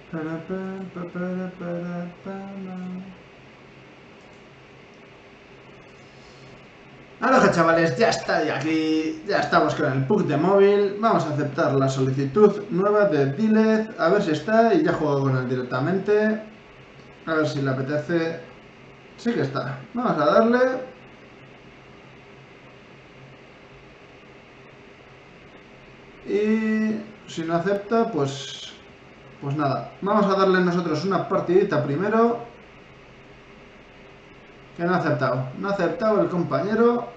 Aloha chavales, ya está de aquí, ya estamos con el PUC de móvil. Vamos a aceptar la solicitud nueva de Dileth, a ver si está y ya juego con él directamente. A ver si le apetece. Sí que está, vamos a darle. Y si no acepta, pues nada, vamos a darle nosotros una partidita primero. Que no ha aceptado el compañero.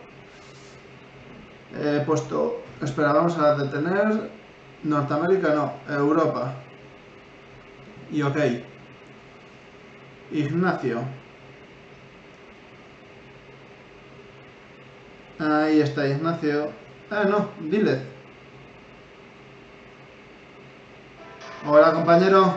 He puesto, espera, vamos a detener. Norteamérica no, Europa. Y ok. Ignacio. Ahí está Ignacio. Ah, no, Dileth. Hola compañero.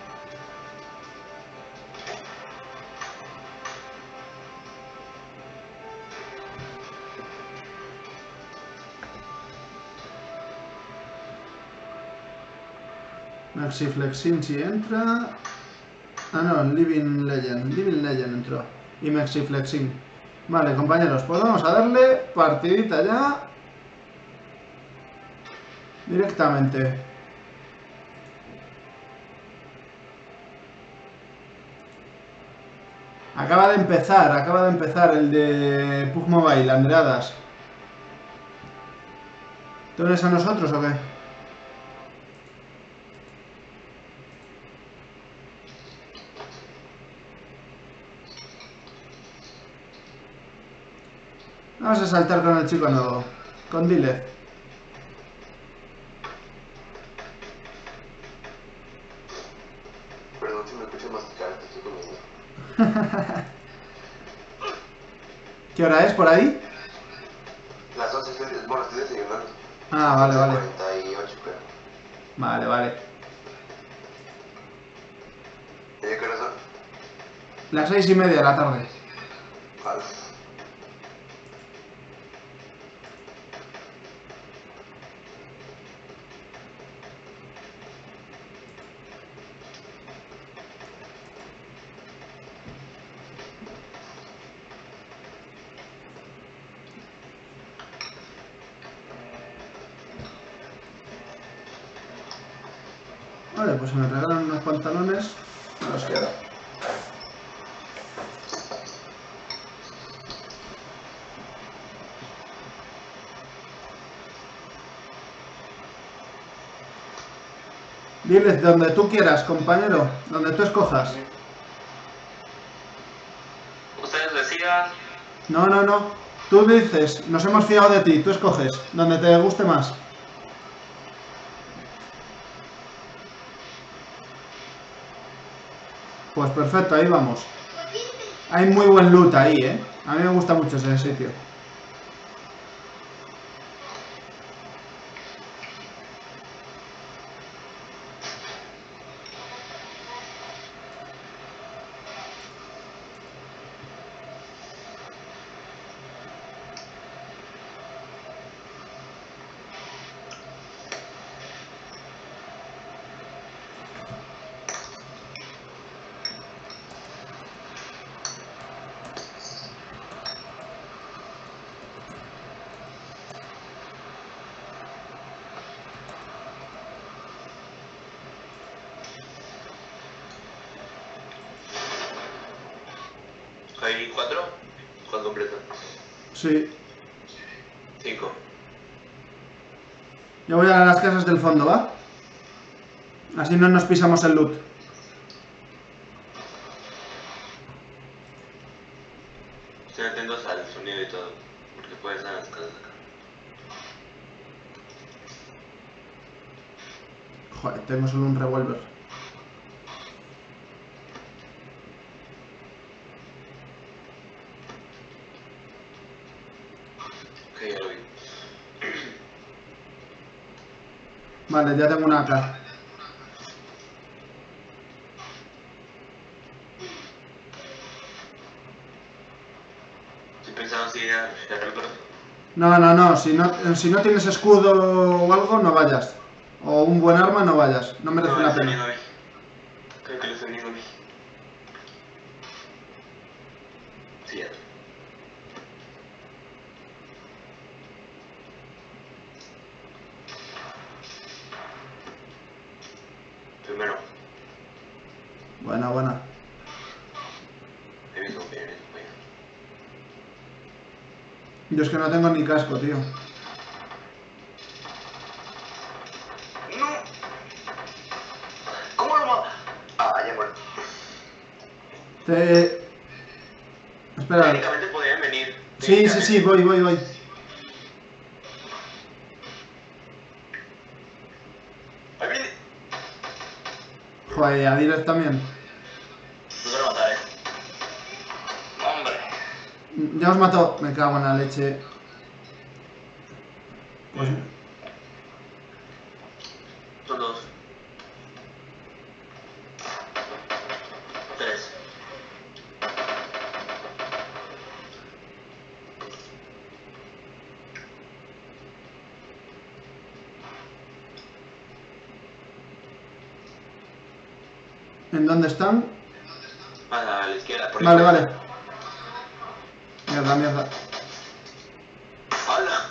Maxi Flexin si entra. Ah, no, Living Legend entró. Y Maxi Flexin. Vale, compañeros, pues vamos a darle partidita ya. Directamente. Acaba de empezar el de PUG Mobile, Andreadas. ¿Te unes a nosotros o qué? Vamos a saltar con el chico nuevo. Con Dileth. Perdón si me escucho masticar, te estoy comiendo. ¿Qué hora es por ahí? Las 11, bueno, estoy desayunando. Ah, vale, vale. 48, creo. Vale, vale. ¿Y de qué hora son? Las 6:30 de la tarde. Vale. Vale, pues se me regalan unos pantalones. No los quiero. Dileth, donde tú quieras, compañero. Donde tú escojas. Ustedes decidan. No, no, no. Tú dices, nos hemos fiado de ti. Tú escoges. Donde te guste más. Pues perfecto, ahí vamos. Hay muy buen loot ahí, ¿eh? A mí me gusta mucho ese sitio. ¿Hay 4? ¿Cuál completo? Sí. 5. Yo voy a las casas del fondo, ¿va? Así no nos pisamos el loot. Estén atentos al sonido y todo, porque puede estar en las casas acá. Joder, tengo solo un revólver. Ok, ya lo vi. Vale, ya tengo una AK. Estoy pensando si ir a arriba. No, no, no. Si no tienes escudo o algo, no vayas. O un buen arma, no vayas. No merece No, la está bien, pena. no vi. primero. Buena, buena. He visto un bien, bien. Yo es que no tengo ni casco, tío. ¡No! ¿Cómo lo mata? Ah, ya muerto. Espera. Técnicamente podrían venir. Sí, voy. Ahí viene. Joder, a Direct también. Los van a matar, Hombre. Ya os mató. Me cago en la leche. Pues... Son 2. 3. ¿En dónde están? A la izquierda, por Vale, izquierda. vale. Mierda. ¡Hala!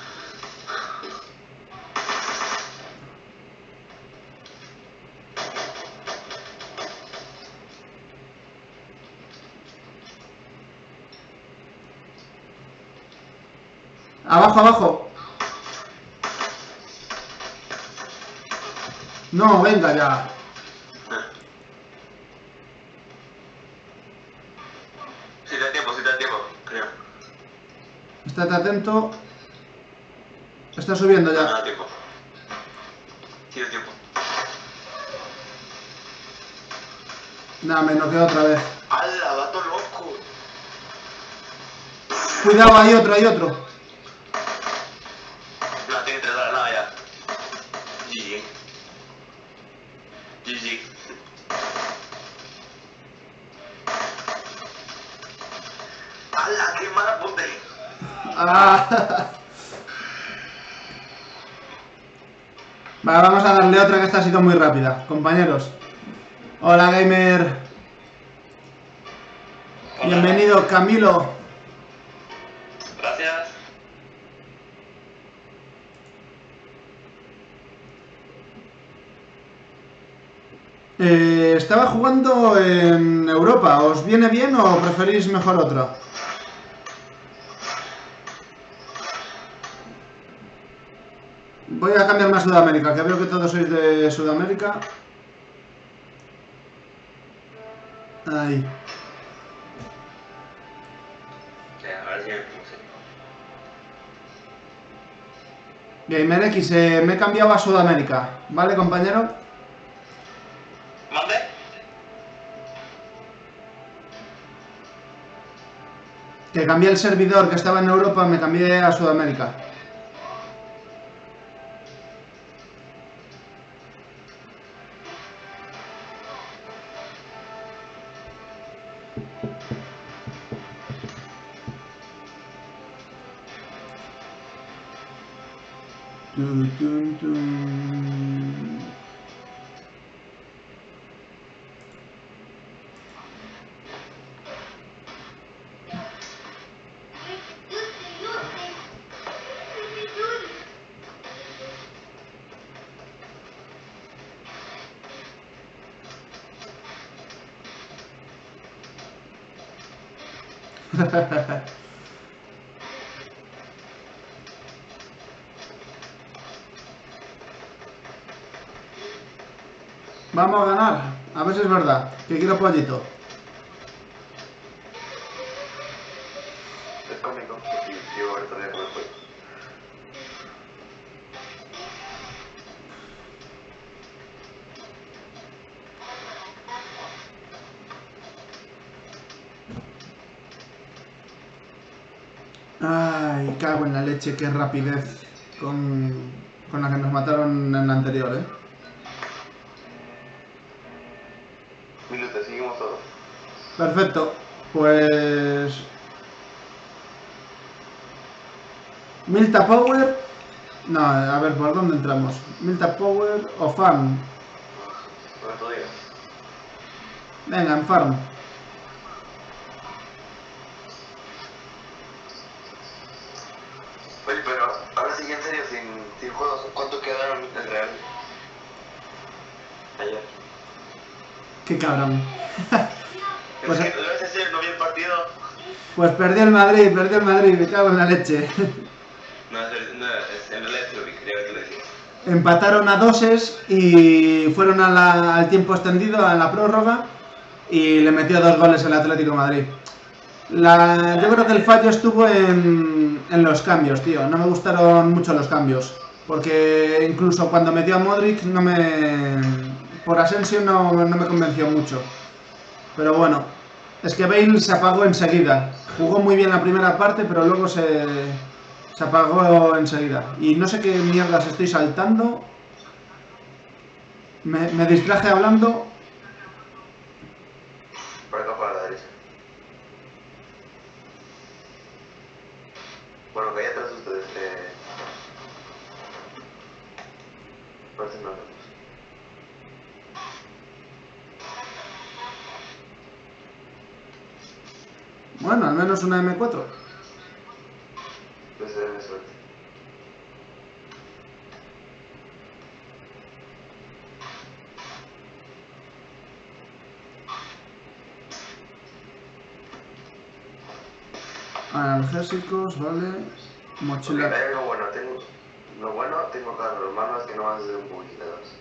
Abajo. No, venga ya. Sí te da tiempo, creo. Estate atento. Está subiendo No, no ya. da tiempo. Sí da tiempo. Nada, me noqueo otra vez. ¡Hala, vato loco! Cuidado, hay otro. No, tiene 3 horas, nada ya. GG. ¡Hala, qué mala puntería! Ah. Vale, vamos a darle otra que esta ha sido muy rápida. Compañeros. Hola, gamer. Bienvenido, Camilo. Gracias. Estaba jugando en Europa. ¿Os viene bien o preferís mejor otra? Voy a cambiar más Sudamérica, que veo que todos sois de Sudamérica. Ahí. A ver si me puse. GamerX, me he cambiado a Sudamérica. ¿Vale, compañero? ¿Mande? Que cambié el servidor que estaba en Europa, me cambié a Sudamérica. Tun, tun, tun. Vamos a ganar. A ver si es verdad. Que quiero pollito. Es cómico. Y yo ahorita voy a comer pollo. Ay, cago en la leche, qué rapidez con la que nos mataron en la anterior, ¿eh? Minutos, seguimos todos. Perfecto. Pues... Milta Power... No, a ver, ¿por dónde entramos? Milta Power o Farm. Por otro día. Venga, en Farm. Oye, pero ahora sí, en serio, sin juegos, ¿cuánto quedaron en real? Ayer. Qué cabrón. Pues, Es que lo ves decir, no vi el partido. pues perdió el Madrid, me cago en la leche. No, es en realidad lo vi, creo que lo decís. Empataron a doses y fueron al tiempo extendido, a la prórroga, y le metió 2 goles el Atlético de Madrid. Yo creo que el fallo estuvo en los cambios, tío. No me gustaron mucho los cambios. Porque incluso cuando metió a Modric, por Asensio no me convenció mucho. Pero bueno, es que Bale se apagó enseguida. Jugó muy bien la primera parte, pero luego se apagó enseguida. Y no sé qué mierdas estoy saltando. Me distraje hablando. Por acá para la derecha. Bueno, que hay atrás de ustedes. Parece no vemos. Bueno, al menos una M4. Pues denme suerte. Analgésicos, vale. Porque Mochila. hay algo bueno, tengo acá lo malo es que no vas a hacer un poquito de dos.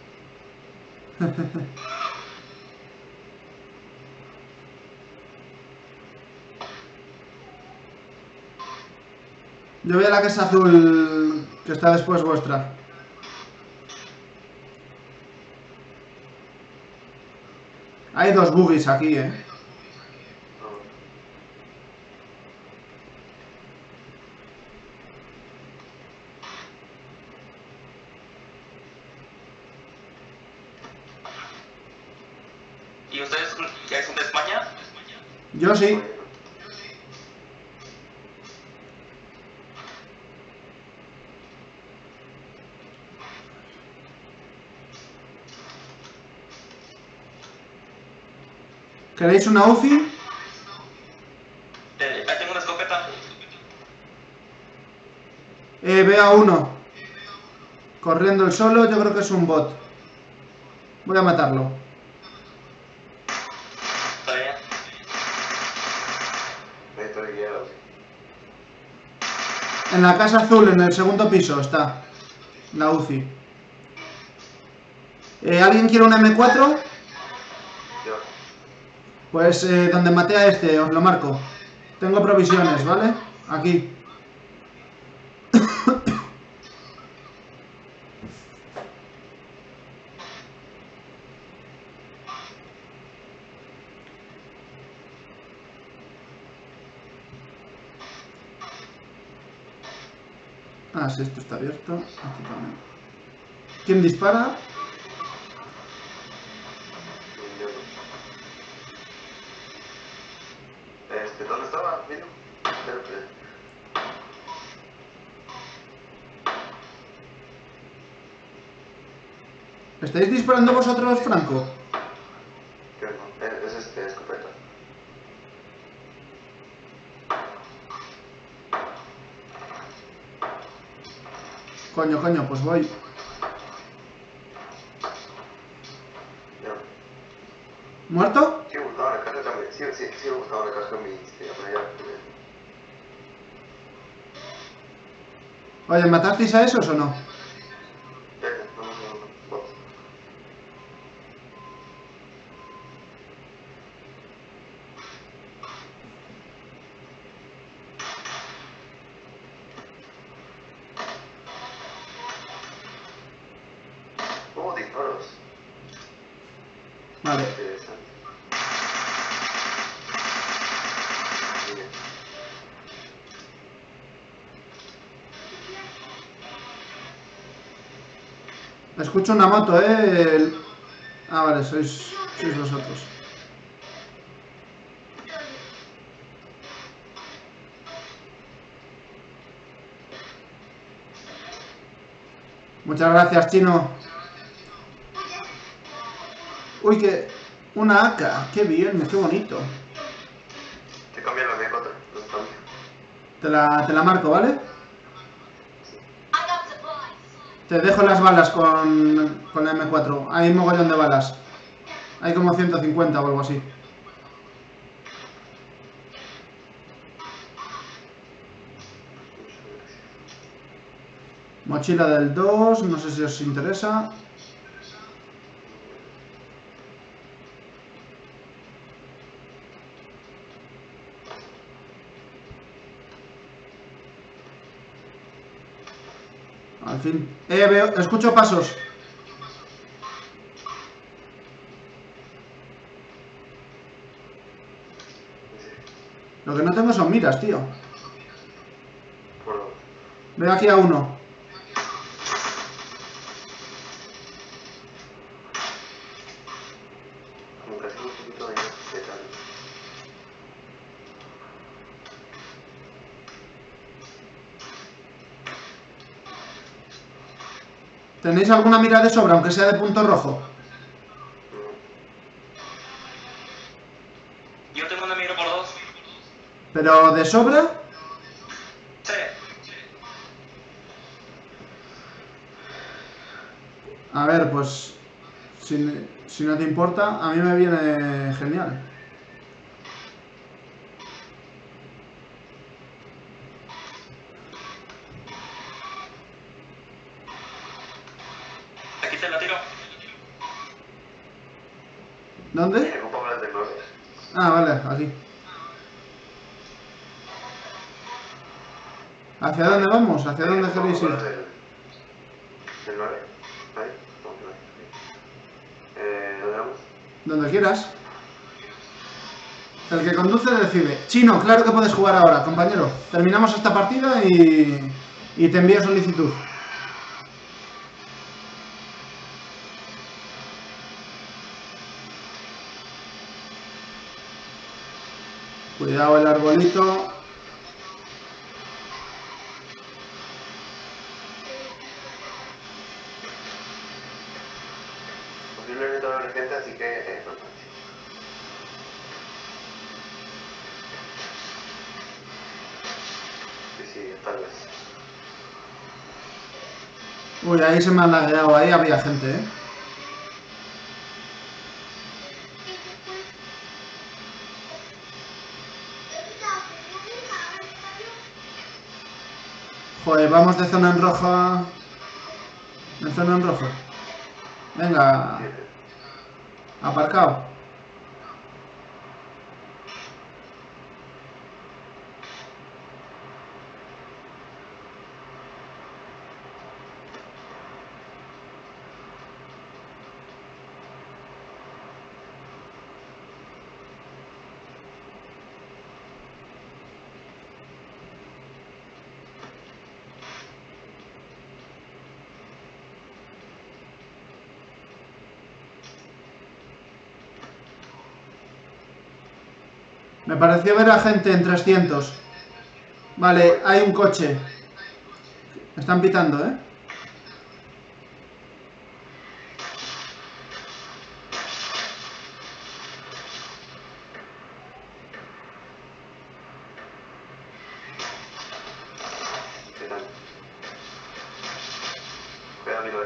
Yo voy a la casa azul que está después vuestra. Hay 2 buggies aquí, No. ¿Y ustedes ya son de España? Yo sí. ¿Queréis una UCI? Ahí tengo una escopeta. Veo a uno. Corriendo el solo, yo creo que es un bot. Voy a matarlo. Está bien. Necesito guiado. En la casa azul, en el segundo piso, está la UCI. ¿Alguien quiere una M4? Yo. Pues donde maté a este, os lo marco. Tengo provisiones, ¿vale? Aquí. Ah, sí, esto está abierto. Aquí también. ¿Quién dispara? ¿Dónde estaba? Mira. ¿Estáis disparando vosotros, Franco? ¿Qué no? Es escopeta. Coño, pues voy. Ya. ¿Muerto? Sí, buscaba la caja también. Sí, buscaba la caja en mi ya. Oye, ¿matasteis a esos o no? No. Oh, disparos. Vale. Interesante. Bien. Escucho una moto, Ah, vale, sois vosotros. Muchas gracias, Chino. Uy, que... Una AK. Qué bien, qué bonito. Te cambia la M4. Los cambio. Te la marco, ¿vale? Te dejo las balas con la M4. Hay mogollón de balas. Hay como 150 o algo así. Mochila del 2, no sé si os interesa. Al fin. Veo, escucho pasos. Lo que no tengo son miras, tío. Por dos. Veo aquí a uno. Como casi un poquito de tal. ¿Tenéis alguna mira de sobra, aunque sea de punto rojo? Yo tengo una mira por dos. ¿Pero de sobra? Sí. A ver, pues... Si no te importa, a mí me viene genial. Aquí te la tiro. ¿Dónde? Me ocupo más de 9. Ah, vale, aquí. ¿Hacia dónde vamos? ¿Hacia dónde queréis ir? Del 9. Ahí. Vamos a ver. ¿Dónde vamos? Donde quieras. El que conduce decide. Chino, claro que puedes jugar ahora, compañero. Terminamos esta partida y te envío solicitud. Cuidado el arbolito. Posiblemente va a haber gente, así que sí, tal vez. Uy, ahí se me ha lagueado, ahí había gente, ¿eh? Joder, vamos de zona en roja. En zona en rojo. Venga. 7. Aparcado. Me pareció ver a gente en 300. Vale, hay un coche. Están pitando, ¿eh? ¿Qué tal? Cuidado, amigo,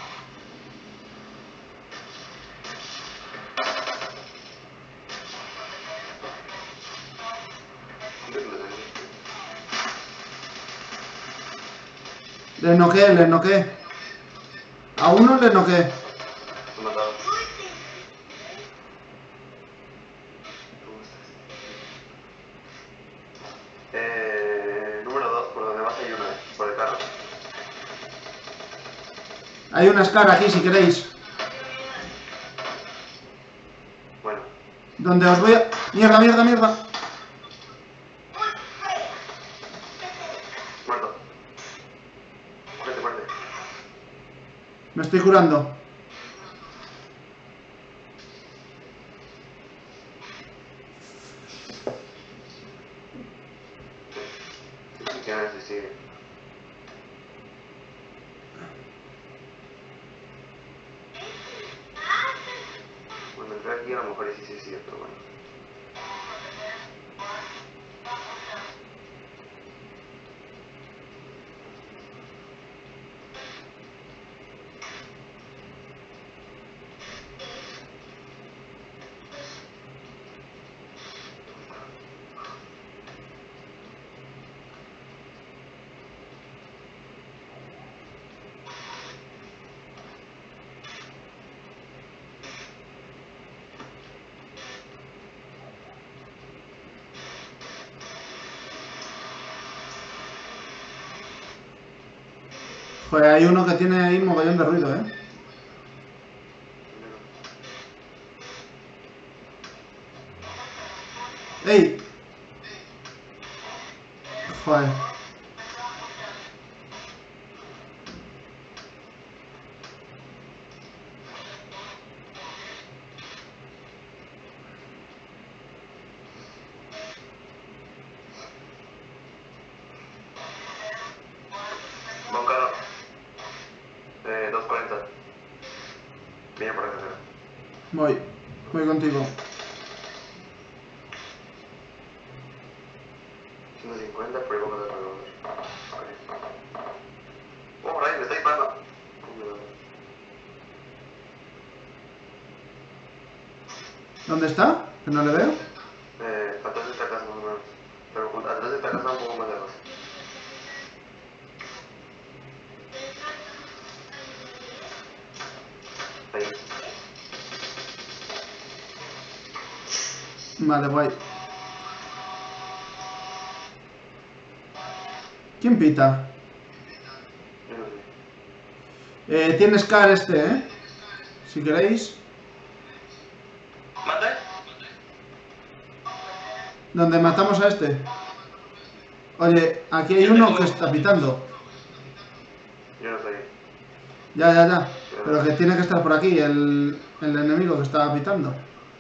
Le noqué. A uno le noqué. Te he matado. ¿Cómo estás? Número 2, por donde vas hay una, por el carro. Hay una Scar aquí si queréis. Bueno, Donde os voy a... Mierda, mierda, mierda. muerto. Muerte, muerte. Me estoy curando. ¿Quién es ese? Sigue. Bueno, entré aquí a lo mejor sí, sí, sí, pero bueno. Joder, hay uno que tiene ahí mogollón de ruido, ¿eh? ¡Ey! Joder. Bon carro. 240. Viene por acá. Voy contigo. 150 por el boca de cargador. Oh, Ryan, me está disparando. ¿Dónde está? Que no le veo. Atrás de esta casa más o menos. Pero atrás de esta casa un poco más lejos. Ahí. Vale, guay. ¿Quién pita? Yo no sé. Tiene Scar este, ¿eh? Si queréis. ¿Mande? Donde matamos a este. Oye, aquí hay uno que está pitando. Yo no sé. Ya. Pero que tiene que estar por aquí, el enemigo que estaba pitando.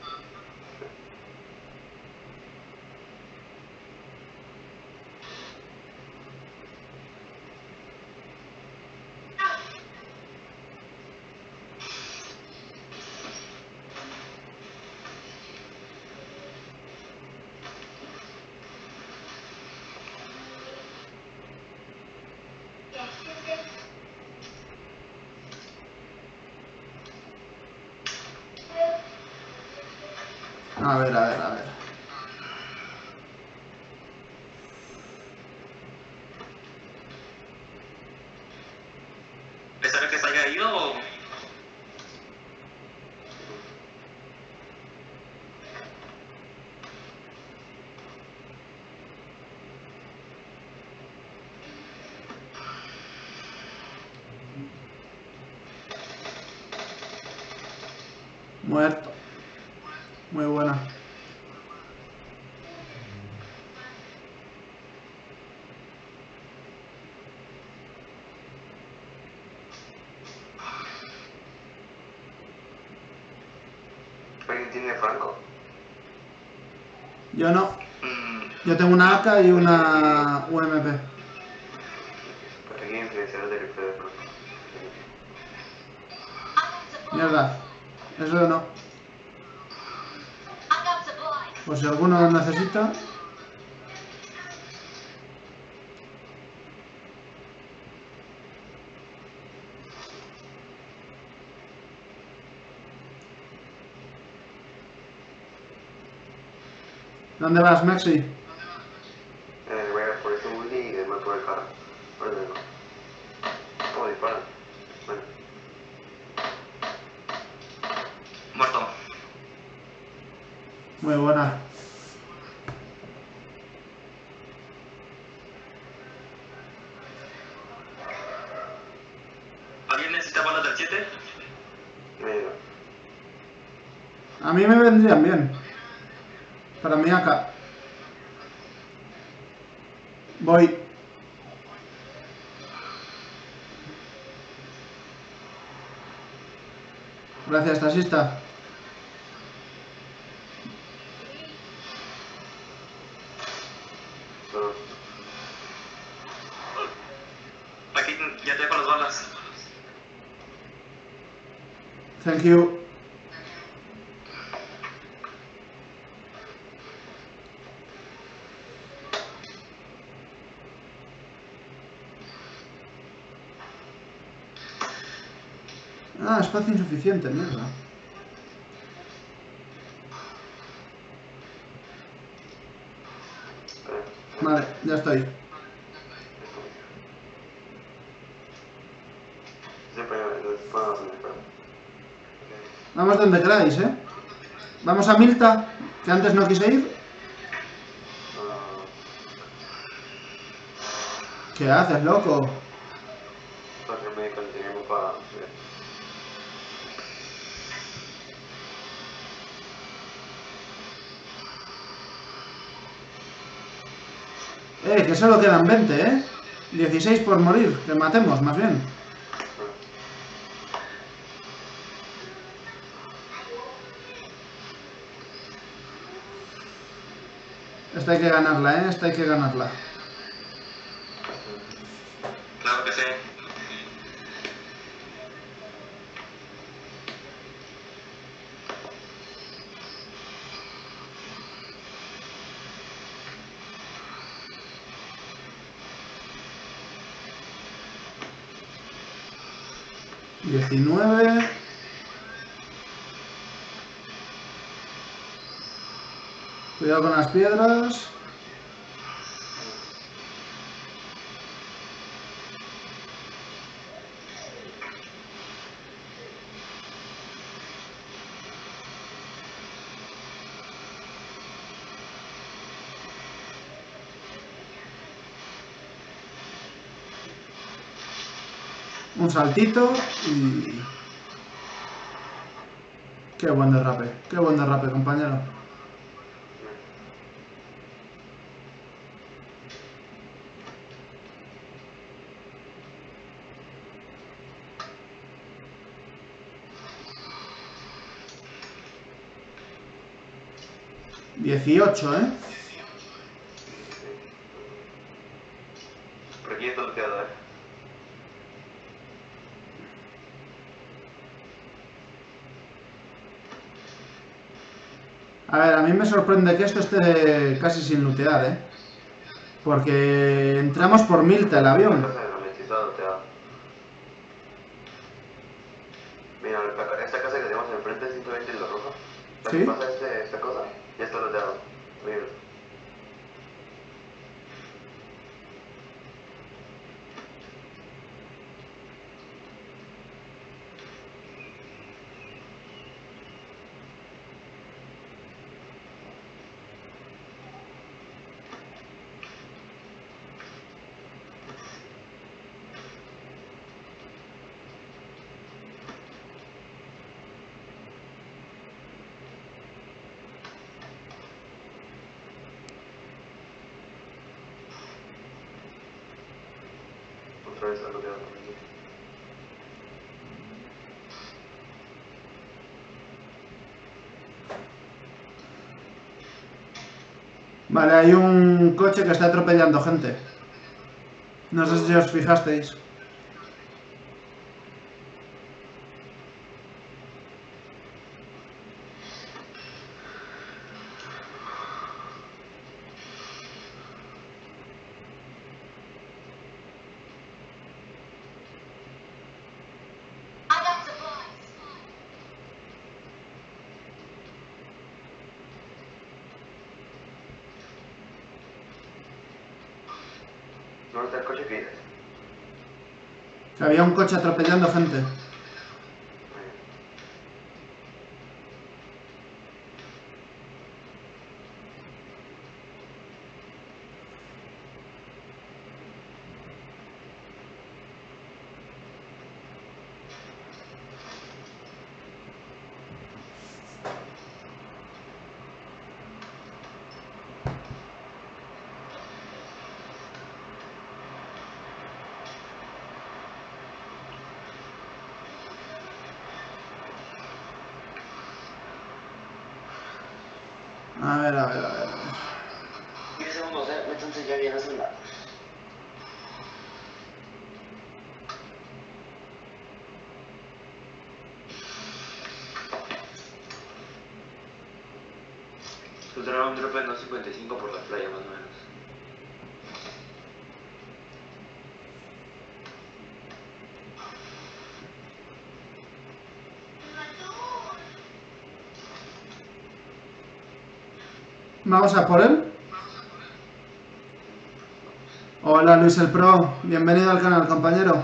A ver. ¿Pensaba que se haya ido o...? Muerto. Muy buena. ¿Alguien tiene Franco? Yo no. Yo tengo una AK y una UMP. Aquí influenciador del rifle de Franco. Mierda. Eso no. Pues si alguno lo necesita. ¿Dónde vas, Maxi? Voy a por este Woody y demás por el carro. Por el dedo. ¿Cómo disparan? Bueno. Muerto. Muy buena. ¿Alguien necesita balas del 7? Medio. A mí me vendrían bien. Para mi AK. Voy. Gracias, taxista. Solo. Aquí ya te dejo las balas. Thank you. Ah, espacio insuficiente, mierda. Vale, ya estoy. Siempre podemos hacer. Vamos donde queráis, ¿eh? Vamos a Milta, que antes no quise ir. ¿Qué haces, loco? Ok. Que solo quedan 20, 16 por morir, que matemos, más bien. Esta hay que ganarla, esta hay que ganarla. Claro que sí. $19. Cuidado con las piedras. Un saltito y... Qué buen derrape, compañero. $18, Por aquí está looteado, A ver, a mí me sorprende que esto esté casi sin lootear, porque entramos por Milta el avión. Esta casa de la Messi está looteada. Mira, esta casa que tenemos enfrente, 120 en la roja. La ¿Sí? que pasa esta cosa, ya está looteada. Mira. Otra vez está looteado por aquí. Vale, hay un coche que está atropellando gente. No sé si os fijasteis. ¿Dónde está el coche que dices? Que había un coche atropellando gente. A ver. 10 segundos, entonces ya viene a sonar. Saldrá un drop en 2.55 por la playa, más o menos. Vamos a por él. Hola Luis el Pro, bienvenido al canal, compañero.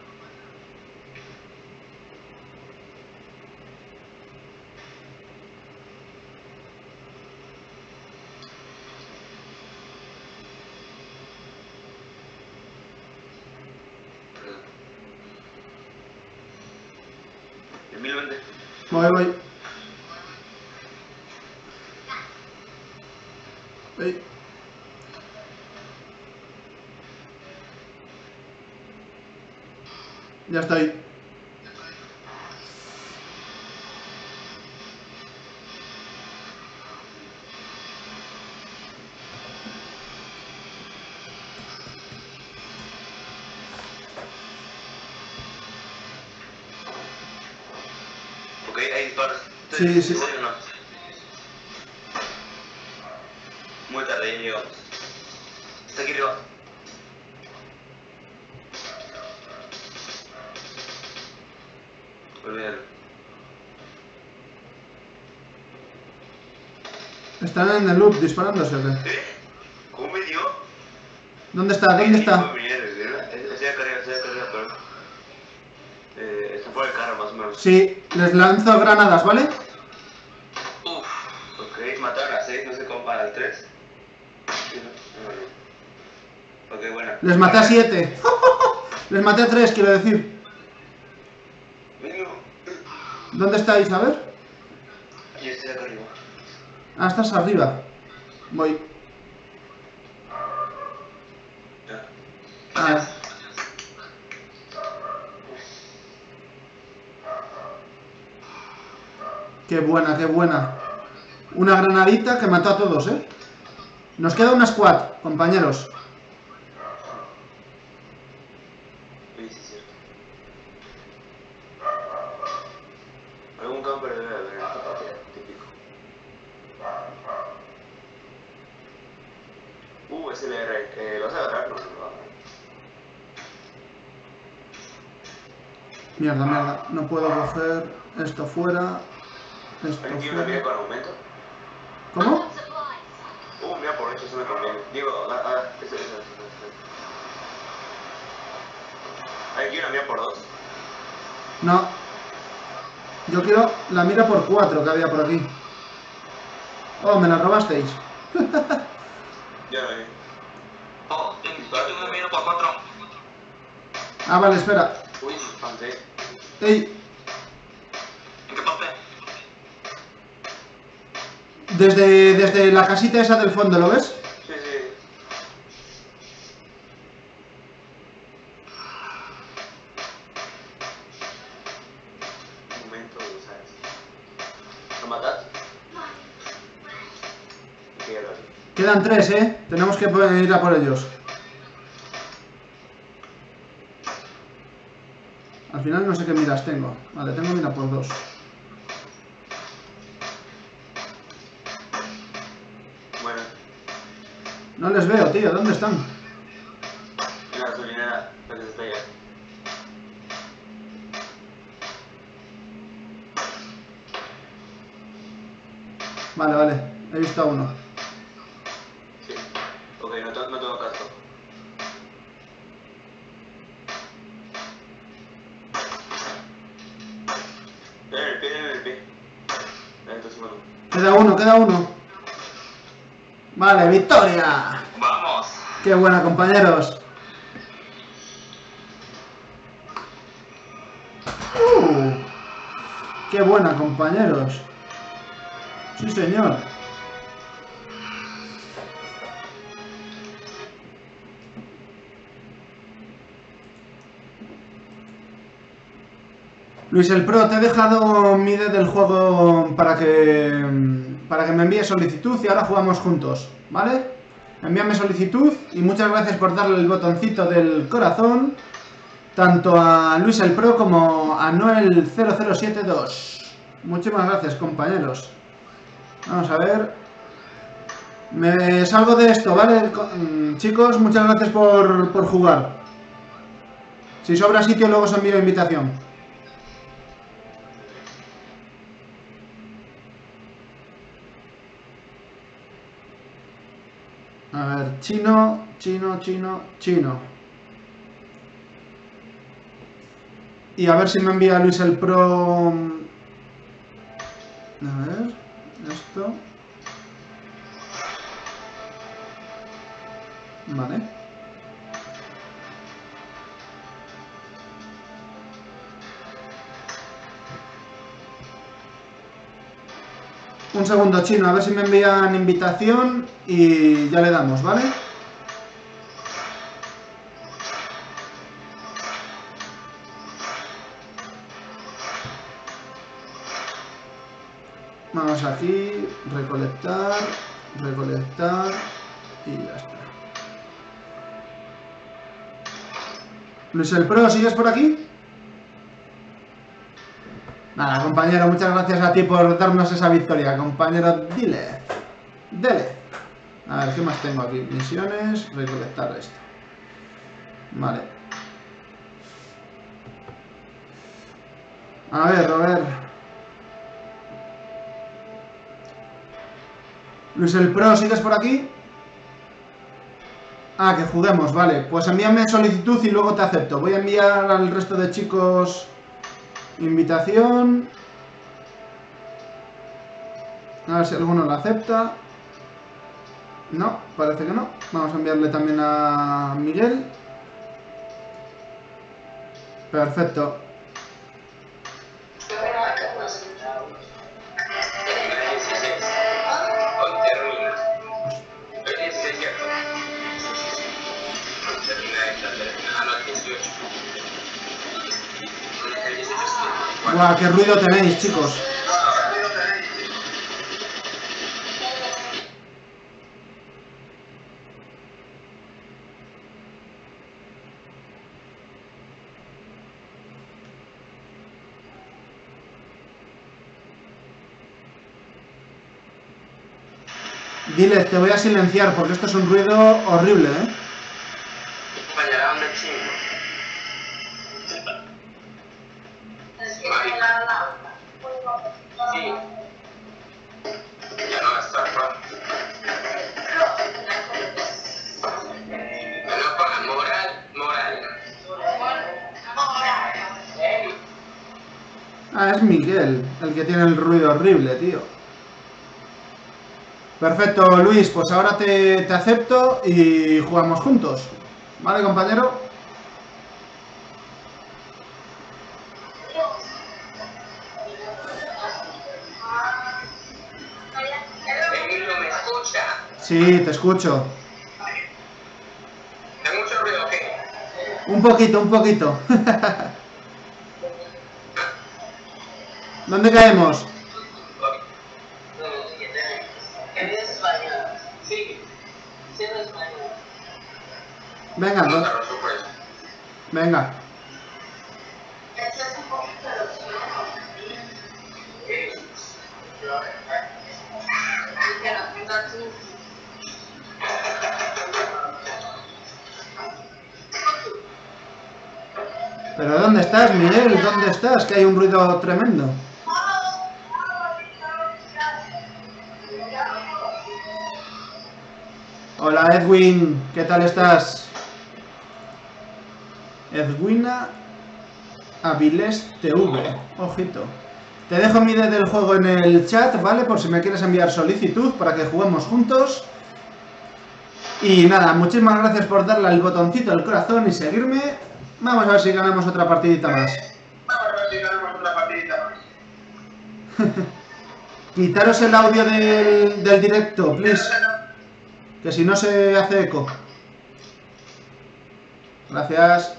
Emilio, vente. Voy. Ey. Ya estoy. Ok, hay disparos. Sí, sí. ¿Voy o no? Muy tarde, ya llegamos. Está aquí arriba. Olvídalo. Están en el loop disparándose, ¿o qué? ¿Eh? ¿Cómo me dio? ¿Dónde está? ¿Dónde está? Muy bien, estoy acá arriba, pero... está por el carro, más o menos. Sí, les lanzo granadas, ¿vale? Uff. Ok, mataron a 6, no sé cómo para el 3. Sí, no. Ok, bueno. Les maté a 7. Les maté a 3, quiero decir. ¿Dónde estáis? A ver. Yo estoy acá arriba. Ah, estás arriba. Voy. Ya. Ah, qué buena, qué buena. Una granadita que mató a todos, ¿eh? Nos queda una squad, compañeros. Sí, sí, cierto. Algún camper debe haber en esta partida, típico. SLR, ¿lo vas a agarrar? No, no lo vas a agarrar. Mierda, mierda. No puedo coger esto fuera. Esto ¿Alguien tiene una mira fuera. con aumento? ¿Cómo? Mira por hecho, eso me conviene. Digo, esa. ¿Alguien quiere una mira por 2? No. Yo quiero la mira por 4 que había por aquí. Oh, me la robasteis. Ya lo vi. Oh, yo tengo una mira por 4. Ah, vale, espera. Uy, me espanté. Ey, ¿En qué parte? desde la casita esa del fondo, ¿lo ves? Sí, sí. Un momento, ¿sabes? ¿Lo matas? Sí, ya lo vi. Quedan 3, ¿eh? Tenemos que ir a por ellos. Al final no sé qué miras tengo. Vale, tengo mira por 2. Bueno, No les veo, tío. ¿Dónde están? en la gasolinera, la que se está allá. Vale, vale. He visto a uno. Sí. Ok, no tengo casco. En el pie. Entonces, bueno. Queda uno, queda uno. Vale, victoria. Vamos. Qué buena, compañeros. Qué buena, compañeros. Sí, señor. Luis el Pro, te he dejado mi ID del juego para que me envíes solicitud y ahora jugamos juntos, ¿vale? Envíame solicitud y muchas gracias por darle el botoncito del corazón tanto a Luis el Pro como a Noel0072. Muchísimas gracias, compañeros. Vamos a ver. Me salgo de esto, ¿vale? Chicos, muchas gracias por jugar. Si sobra sitio, luego os envío invitación. A ver, chino. Y a ver si me envía Luis el Pro. A ver, esto. Vale. Un segundo, chino, a ver si me envían invitación y ya le damos, ¿vale? Vamos aquí, recolectar, recolectar y ya está. Luis el Pro, ¿sigues por aquí? Nada, compañero, muchas gracias a ti por darnos esa victoria, compañero. Dile. A ver, ¿qué más tengo aquí? Misiones, recolectar esto. Vale. A ver. Luis el Pro, ¿sigues por aquí? Ah, que juguemos, vale. Pues envíame solicitud y luego te acepto. Voy a enviar al resto de chicos invitación. A ver si alguno la acepta. No, parece que no. Vamos a enviarle también a Miguel. Perfecto. Guau, qué ruido tenéis, chicos. Dile, te voy a silenciar porque esto es un ruido horrible, ¿eh? Ah, es Miguel, el que tiene el ruido horrible, tío. Perfecto, Luis, pues ahora te acepto y jugamos juntos. ¿Vale, compañero? ¿Me escucha? Sí, te escucho. ¿Hay mucho ruido o qué? Un poquito. ¿Dónde caemos? ¿Eres español? Sí. Siendo español. Venga, venga. ¿Pero dónde estás, Miguel? ¿Dónde estás? Que hay un ruido tremendo. Hola, Edwin. ¿Qué tal estás? Edwina Avilés TV. Ojito. Te dejo mi ID del juego en el chat, ¿vale? Por si me quieres enviar solicitud para que juguemos juntos. Y nada, muchísimas gracias por darle al botoncito del corazón y seguirme. Vamos a ver si ganamos otra partidita más. Quitaros el audio del directo, please. Que si no se hace eco. Gracias.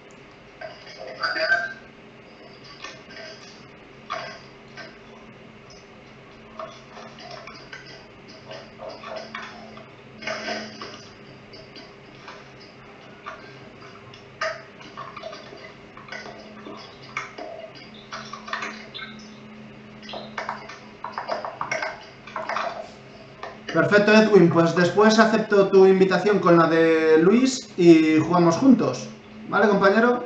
Perfecto, Edwin, pues después acepto tu invitación con la de Luis y jugamos juntos. ¿Vale, compañero?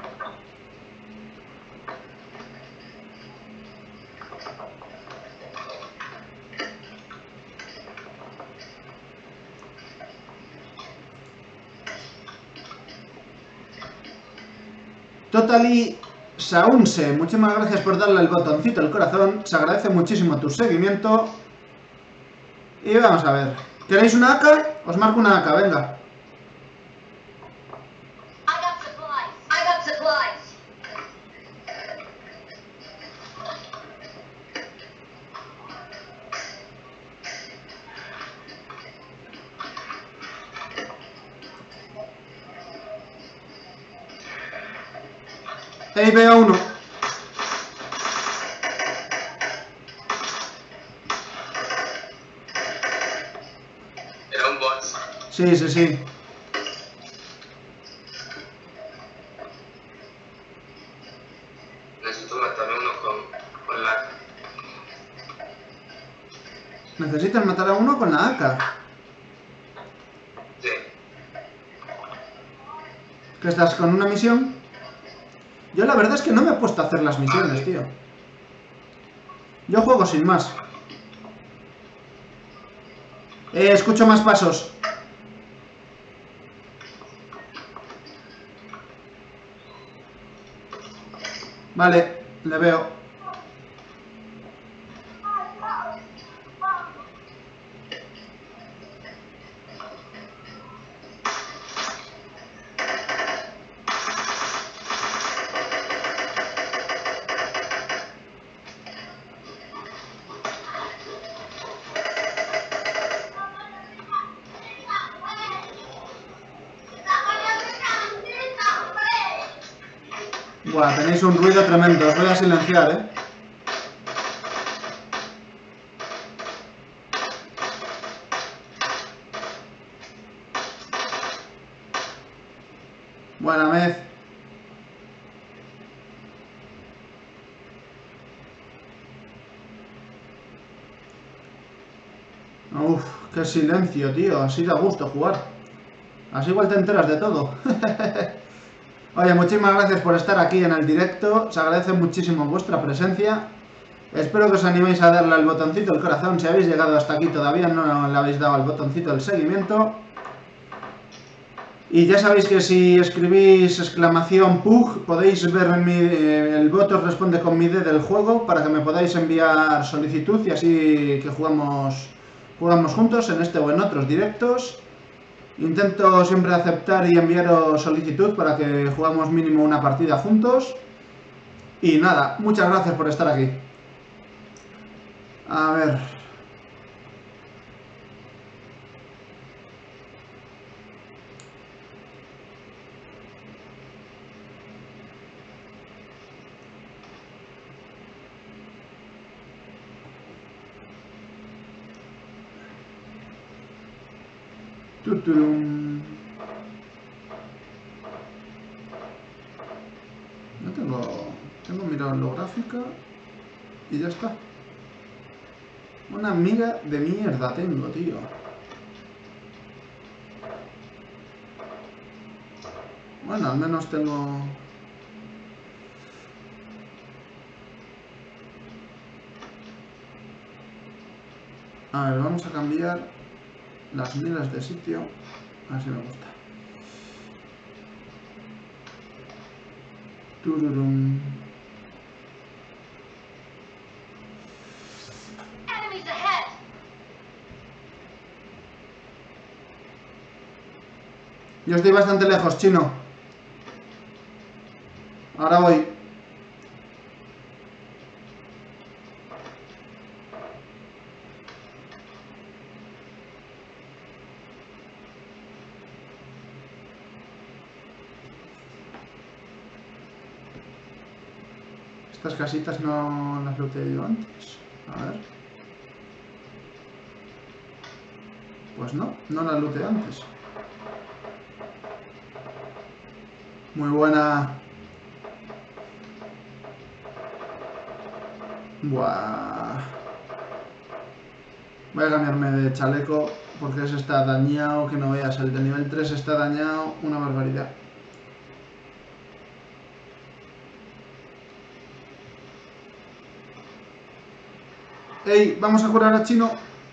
Totally Saunse, muchísimas gracias por darle el botoncito al corazón. Se agradece muchísimo tu seguimiento. Y vamos a ver. ¿Queréis una AK? Os marco una AK, venga. I got supplies. Ahí veo uno. Sí, sí, sí. Necesito matarme uno con la... Necesitas matar a uno con la AK. Sí. ¿Que estás con una misión? Yo la verdad es que no me he puesto a hacer las misiones, tío. Yo juego sin más. Escucho más pasos. Vale, le veo. Buah, tenéis un ruido tremendo. Os voy a silenciar, ¿eh? Buena vez. Uf, qué silencio, tío. Así da gusto jugar. Así igual te enteras de todo. Oye, muchísimas gracias por estar aquí en el directo. Se agradece muchísimo vuestra presencia. Espero que os animéis a darle al botoncito del corazón. Si habéis llegado hasta aquí todavía no le habéis dado al botoncito del seguimiento. Y ya sabéis que si escribís exclamación PUG podéis ver el bot os responde con mi ID del juego para que me podáis enviar solicitud y así que jugamos juntos en este o en otros directos. Intento siempre aceptar y enviaros solicitud para que jugamos mínimo una partida juntos. Y nada, muchas gracias por estar aquí. A ver... Tuturum. No tengo mira holográfica y ya está. Una amiga de mierda tengo, tío. Bueno, al menos tengo... A ver, vamos a cambiar las miras de sitio. Así me gusta. Tururum. Enemies ahead! Yo estoy bastante lejos, chino. Ahora voy. Estas casitas no las looteé yo antes. A ver. Pues no las looteé antes. Muy buena. Buah. Voy a cambiarme de chaleco porque ese está dañado, que no veas. El de nivel 3 está dañado, una barbaridad. ¡Ey! Vamos a curar a Chino.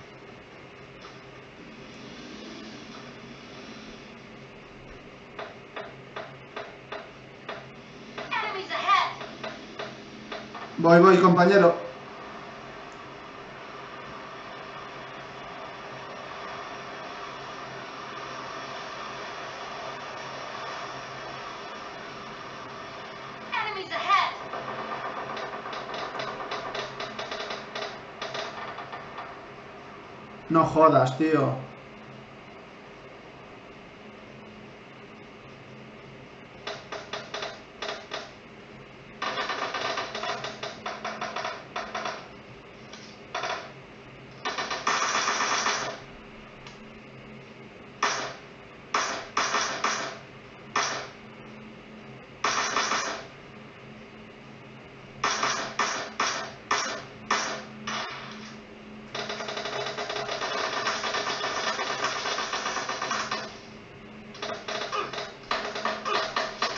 Enemies ahead! Voy, compañero. Enemies ahead! No jodas, tío.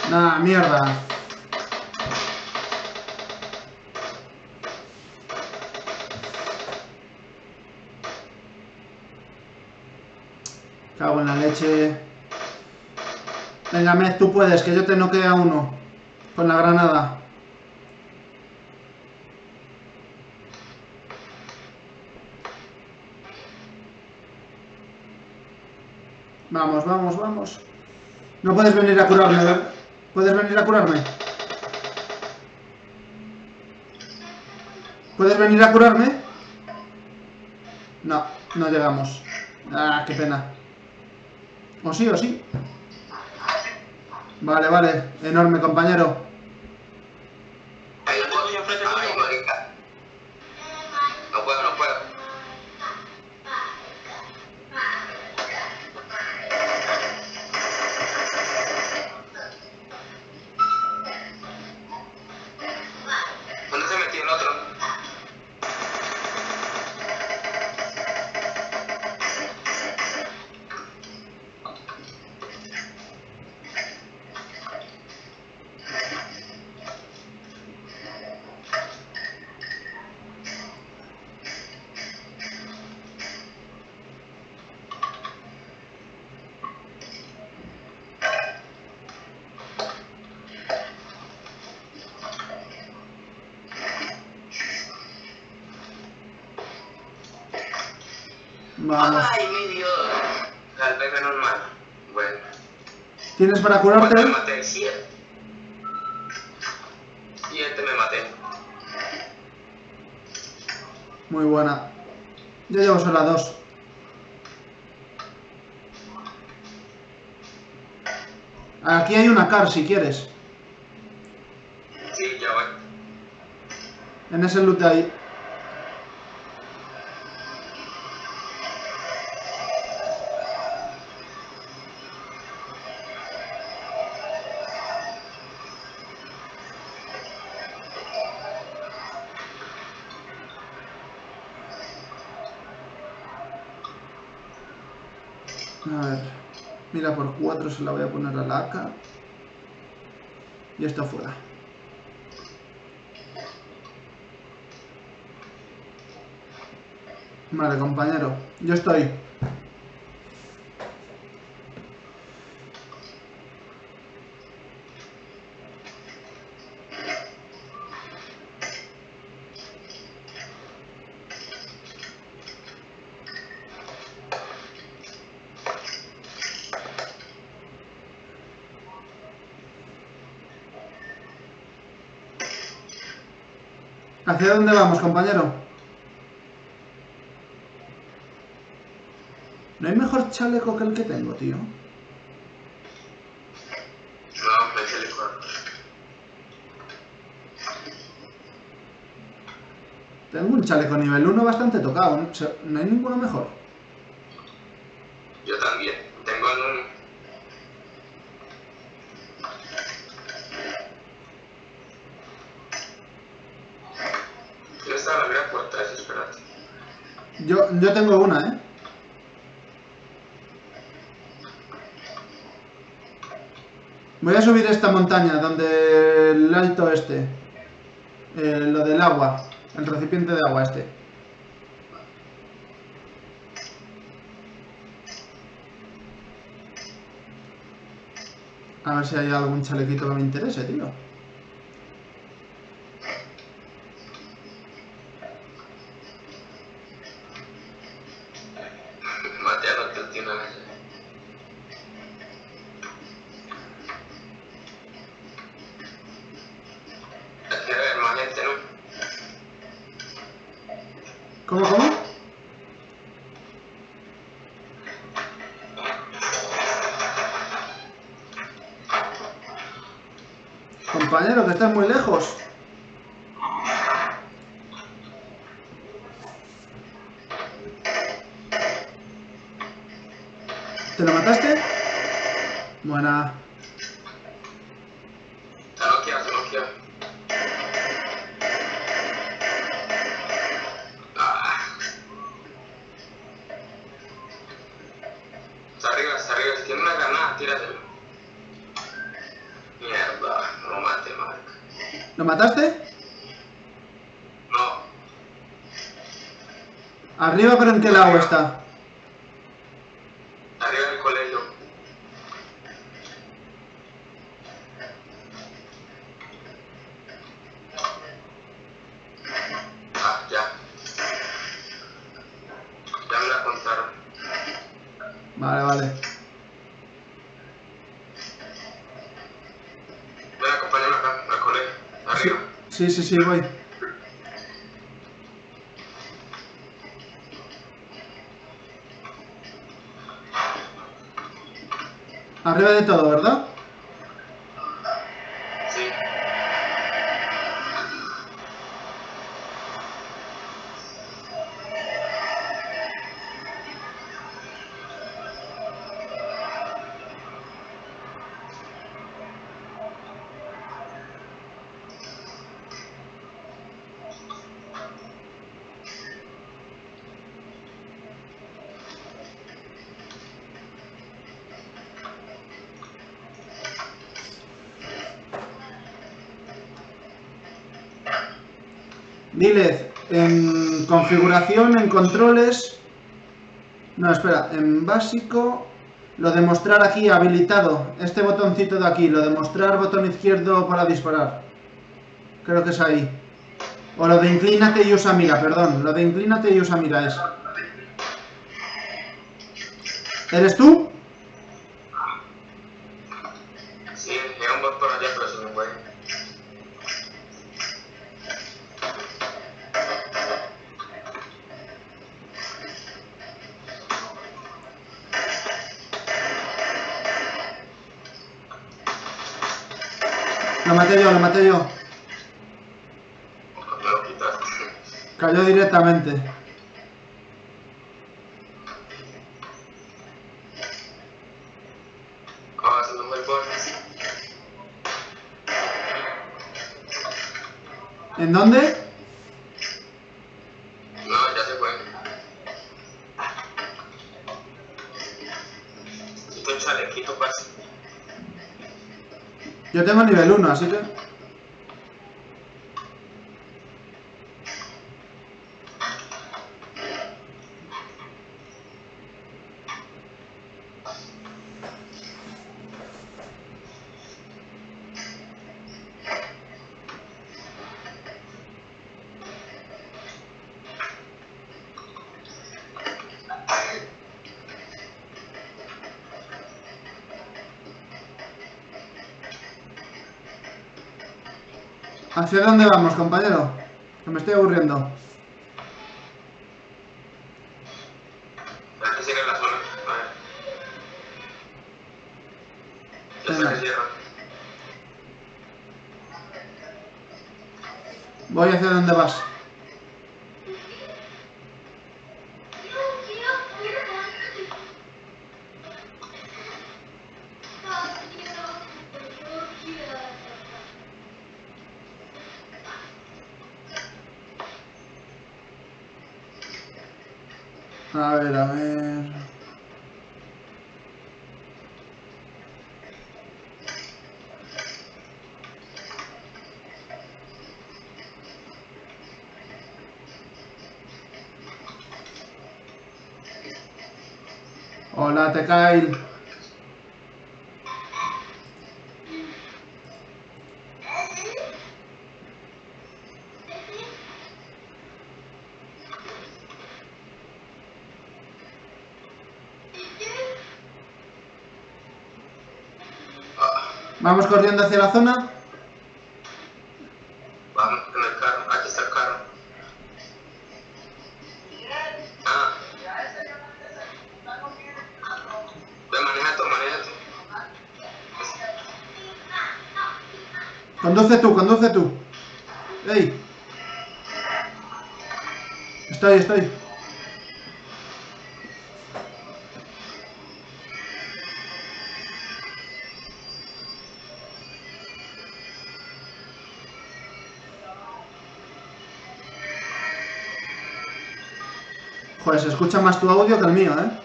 Nah, mierda. Cago en la leche. Venga, Mez, tú puedes, que yo te noquee a uno. Con la granada. Vamos, vamos, vamos. No puedes venir a curarme, ¿verdad? ¿Puedes venir a curarme? ¿Puedes venir a curarme? No, no llegamos. Ah, qué pena. O sí, o sí. Vale, vale. Enorme, compañero. Ay, marica. No puedo, no puedo. ¿Dónde se metió el otro? Vamos. Ay, mi Dios. Salve menos mal. Bueno. ¿Tienes para ¿Cuánto me curarte? maté? 7. 7 me maté. Muy buena. Yo llevo solo a 2. Aquí hay una car si quieres. Sí, ya voy. En ese loot de ahí. A ver. Mira, por 4 se la voy a poner a la AK. Y esto fuera. Vale, compañero. Yo estoy. ¿Hacia dónde vamos, compañero? ¿No hay mejor chaleco que el que tengo, tío? No, me hice el cuarto. Tengo un chaleco nivel 1 bastante tocado. ¿No hay ninguno mejor? Yo también. Tengo en un... Yo estaba en la puerta, desesperate. Yo tengo una, ¿eh? Voy a subir esta montaña, donde el alto este. Lo del agua. El recipiente de agua este. A ver si hay algún chalequito que me interese, tío. Maté al otro tío una vez. Aquí debe haber más gente, ¿no? ¿Cómo? Compañero, que estás muy lejos. ¿Te lo mataste? Buena. Se noquea. Ah. Está arriba. Si tiene una granada, tíratelo. Mierda. ¿Lo mataste? No. Arriba, pero ¿en qué lado está? Arriba del colegio. Ah, ya. Ya me la contaron. Vale, vale. Ven, acompáñame acá, al colegio. Arriba. Sí, sí, sí, voy. Arriba de todo, ¿verdad? Sí. Dilez, en configuración, en controles... No, espera, en básico... Lo de mostrar aquí habilitado. Este botoncito de aquí, lo de mostrar botón izquierdo para disparar. Creo que es ahí. O lo de inclínate y usa mira, perdón. Lo de inclínate y usa mira es. ¿Eres tú? Sí, era un bot por allá, pero se me fue. Lo maté yo, lo maté yo. Me lo quitaste. Cayó directamente. Ah, se me fue el bot. ¿En dónde? No, ya se fue. Quito un chalequito, parce. Yo tengo nivel 1, así que... ¿Hacia dónde vamos, compañero? Que me estoy aburriendo. Hay que cierra la zona. A ver. Ya está que Venga, cierra. voy hacia dónde vas. A ver, a ver... Hola, Tekail. Vamos corriendo hacia la zona. Vamos en el carro. Aquí está el carro. Ah. Ve, maneja tú, maneja tú. Conduce tú, conduce tú. ¡Ey! Estoy. Joder, se escucha más tu audio que el mío, ¿eh?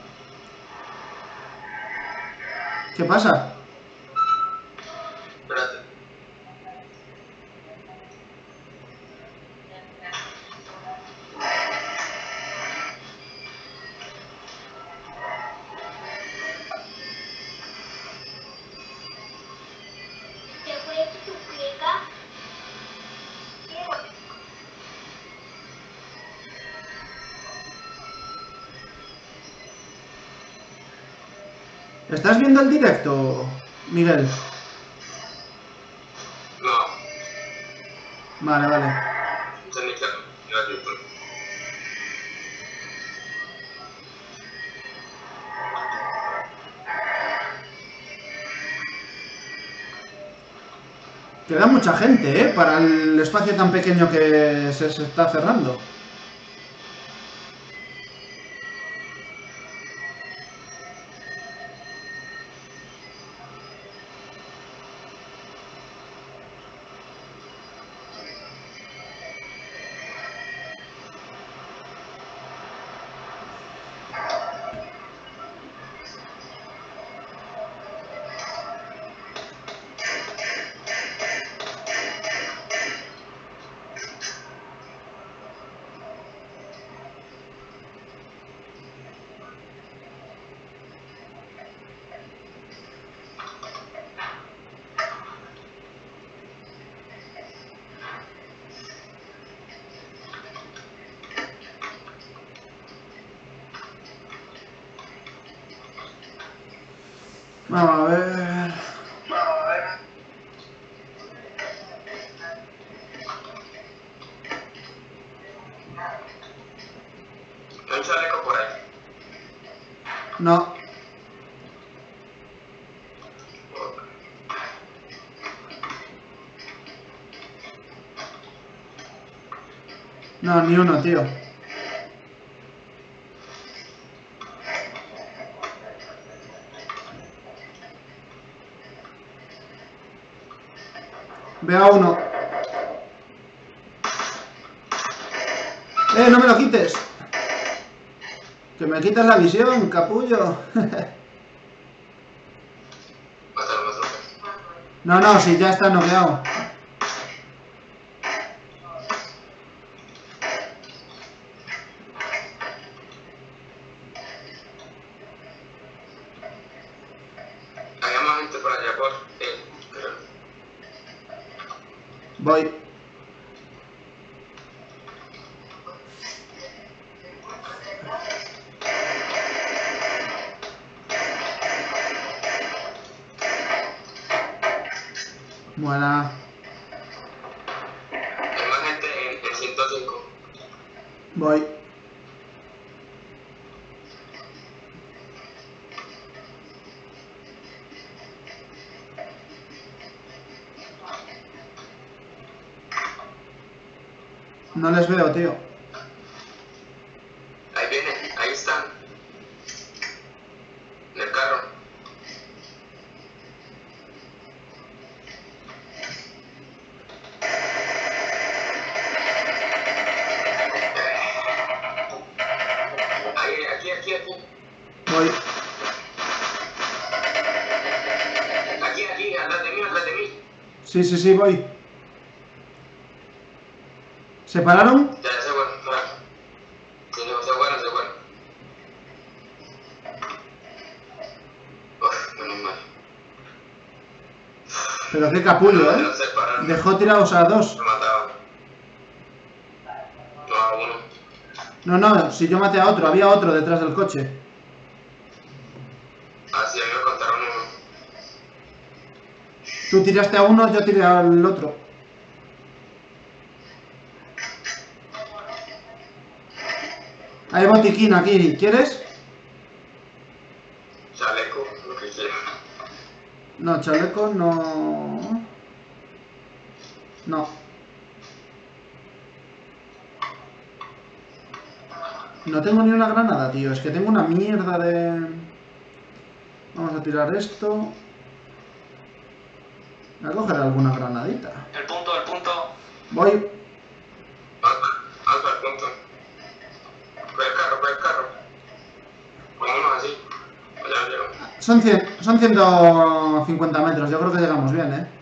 ¿Qué pasa? Espérate. ¿Estás viendo el directo, Miguel? No, Vale, vale. tenía que ir a YouTube. Queda mucha gente, ¿eh? Para el espacio tan pequeño que se está cerrando. Vamos a ver... Hay un chaleco por ahí. No. No, ni uno, tío. Veo a uno. ¡No me lo quites! Que me quitas la visión, capullo. Mátalo, mátalo. No, no, si ya está noqueado. Había más gente por allá por él, creo. Voy. Buena. Hay más gente en 105. Voy. No les veo, tío. Ahí vienen, ahí están. En el carro. Ahí, aquí. Voy. Aquí, atrás de mí. Sí, sí, sí, voy. ¿Se pararon? Ya, ese bueno, claro. Sí, no, ese bueno. Uf, menos mal. Pero qué capullo, ¿eh? No se pararon. Dejó tirados a dos. Lo mataban. No, a uno. No, no, si yo maté a otro, había otro detrás del coche. Así a mí me contaron uno. Tú tiraste a uno, yo tiré al otro. Hay botiquín aquí, ¿quieres? Chaleco, lo que quiera. No, chaleco, no... No. No tengo ni una granada, tío. Es que tengo una mierda de... Vamos a tirar esto. Voy a coger alguna granadita. El punto. Voy. Alfa, el punto. Ve el carro. Vámonos así. Allá llego. Son 150 metros. Yo creo que llegamos bien, ¿eh?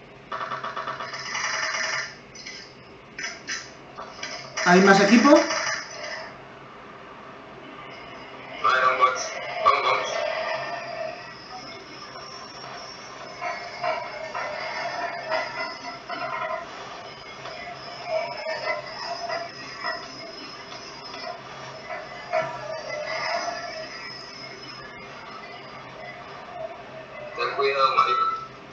¿Hay más equipo? No eran bots. Vamos. cuidado, marico.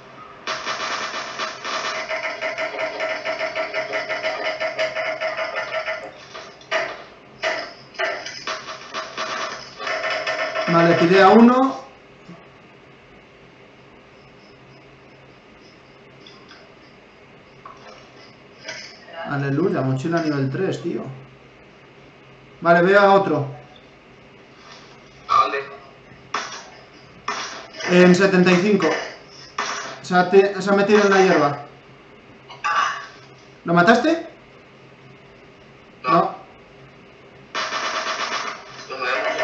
Vale, tiré a uno. Aleluya, mochila nivel 3, tío. Vale, veo a otro. ¿A dónde? En 75. Se ha metido en la hierba. ¿Lo mataste? No. No me da mucho.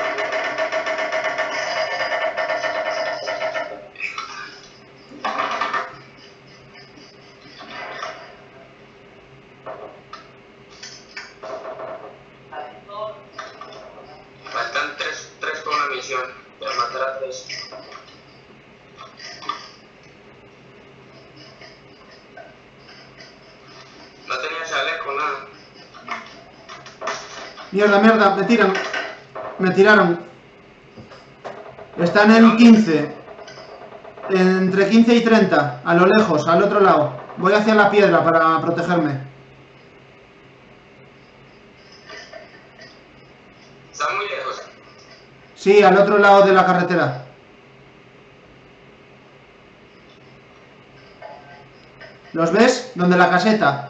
Faltan tres por una misión. Voy a matar a 3. No tenía chaleco, nada. Mierda, mierda, me tiran. Me tiraron. Están en 15. Entre 15 y 30. A lo lejos, al otro lado. Voy hacia la piedra para protegerme. Están muy lejos. Sí, al otro lado de la carretera. ¿Los ves? Donde la caseta.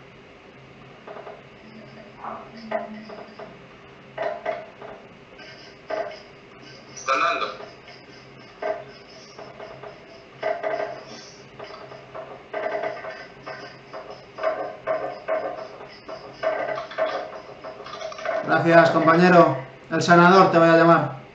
Están dando. Gracias, compañero. El sanador te voy a llamar.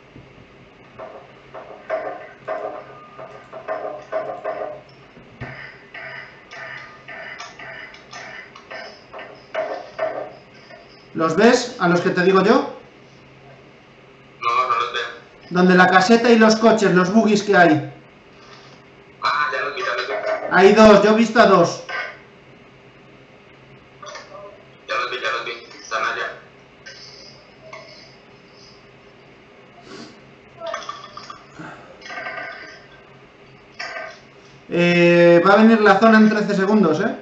¿Los ves? A los que te digo yo. No, no los veo. Donde la caseta y los coches, los buggies que hay. Ah, ya los vi, ya los vi. Hay dos, yo he visto a dos. Ya los vi, ya los vi. Están allá. Va a venir la zona en 13 segundos, ¿eh?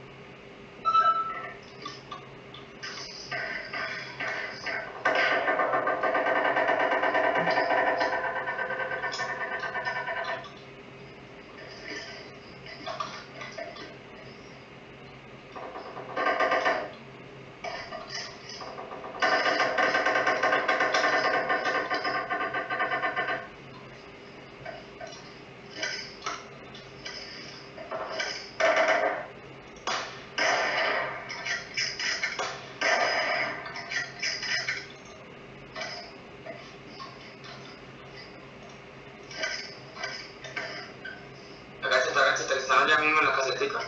Agáchate, que están allá mismo en la casetica.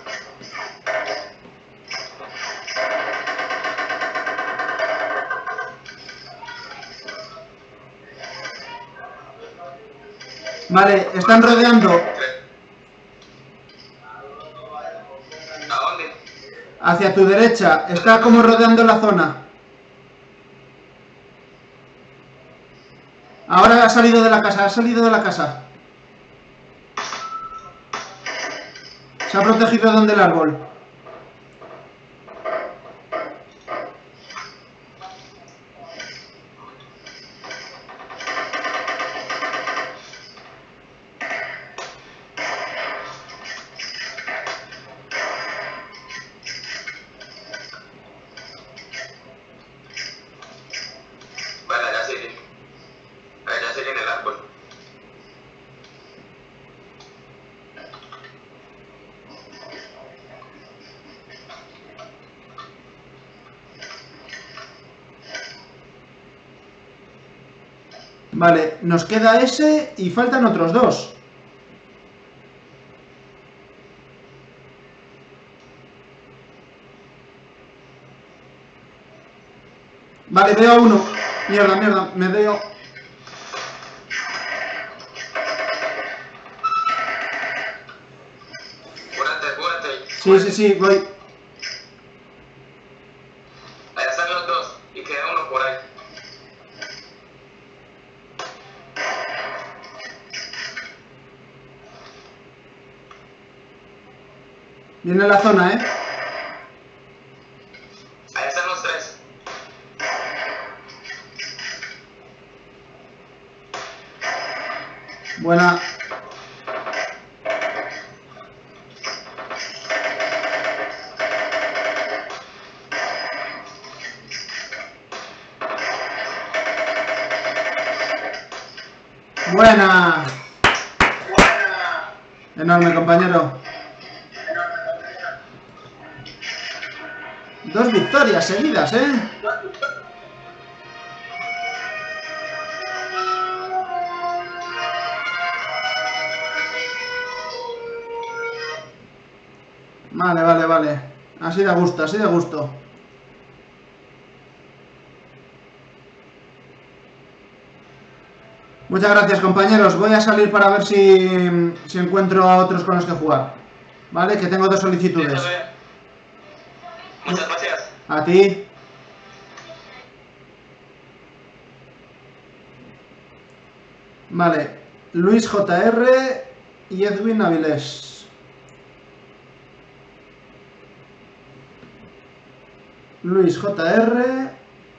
Vale, están rodeando. ¿A dónde? Hacia tu derecha. Está como rodeando la zona. Ahora ha salido de la casa, ha salido de la casa. Se ha protegido donde el árbol. Vale, allá sigue. Allá sigue en el árbol. Vale, nos queda ese y faltan otros dos. Vale, veo a uno. Mierda, mierda, me veo. Cúrate. Sí, sí, sí, voy. Allá están los dos y queda uno por ahí. Viene la zona, ¿eh? Ahí están los tres. Buena. Buena. Enorme, compañero. 2 victorias seguidas, ¿eh? Vale, vale, vale. Así de gusto, así de gusto. Muchas gracias, compañeros. Voy a salir para ver si encuentro a otros con los que jugar. ¿Vale? Que tengo 2 solicitudes. Muchas gracias. A ti. Vale. Luis JR y Edwin Avilés. Luis JR.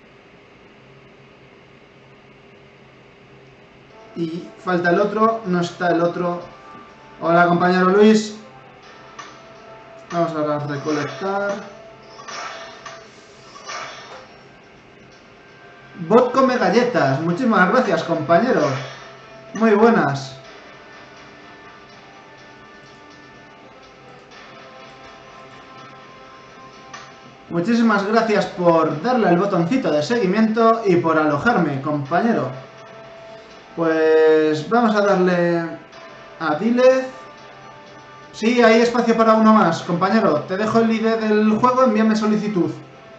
Y falta el otro, no está el otro. Hola, compañero Luis. Vamos a recolectar. Bot come galletas. Muchísimas gracias, compañero. Muy buenas. Muchísimas gracias por darle al botoncito de seguimiento y por alojarme, compañero. Pues vamos a darle a Dilez. Sí, hay espacio para uno más, compañero. Te dejo el ID del juego, envíame solicitud.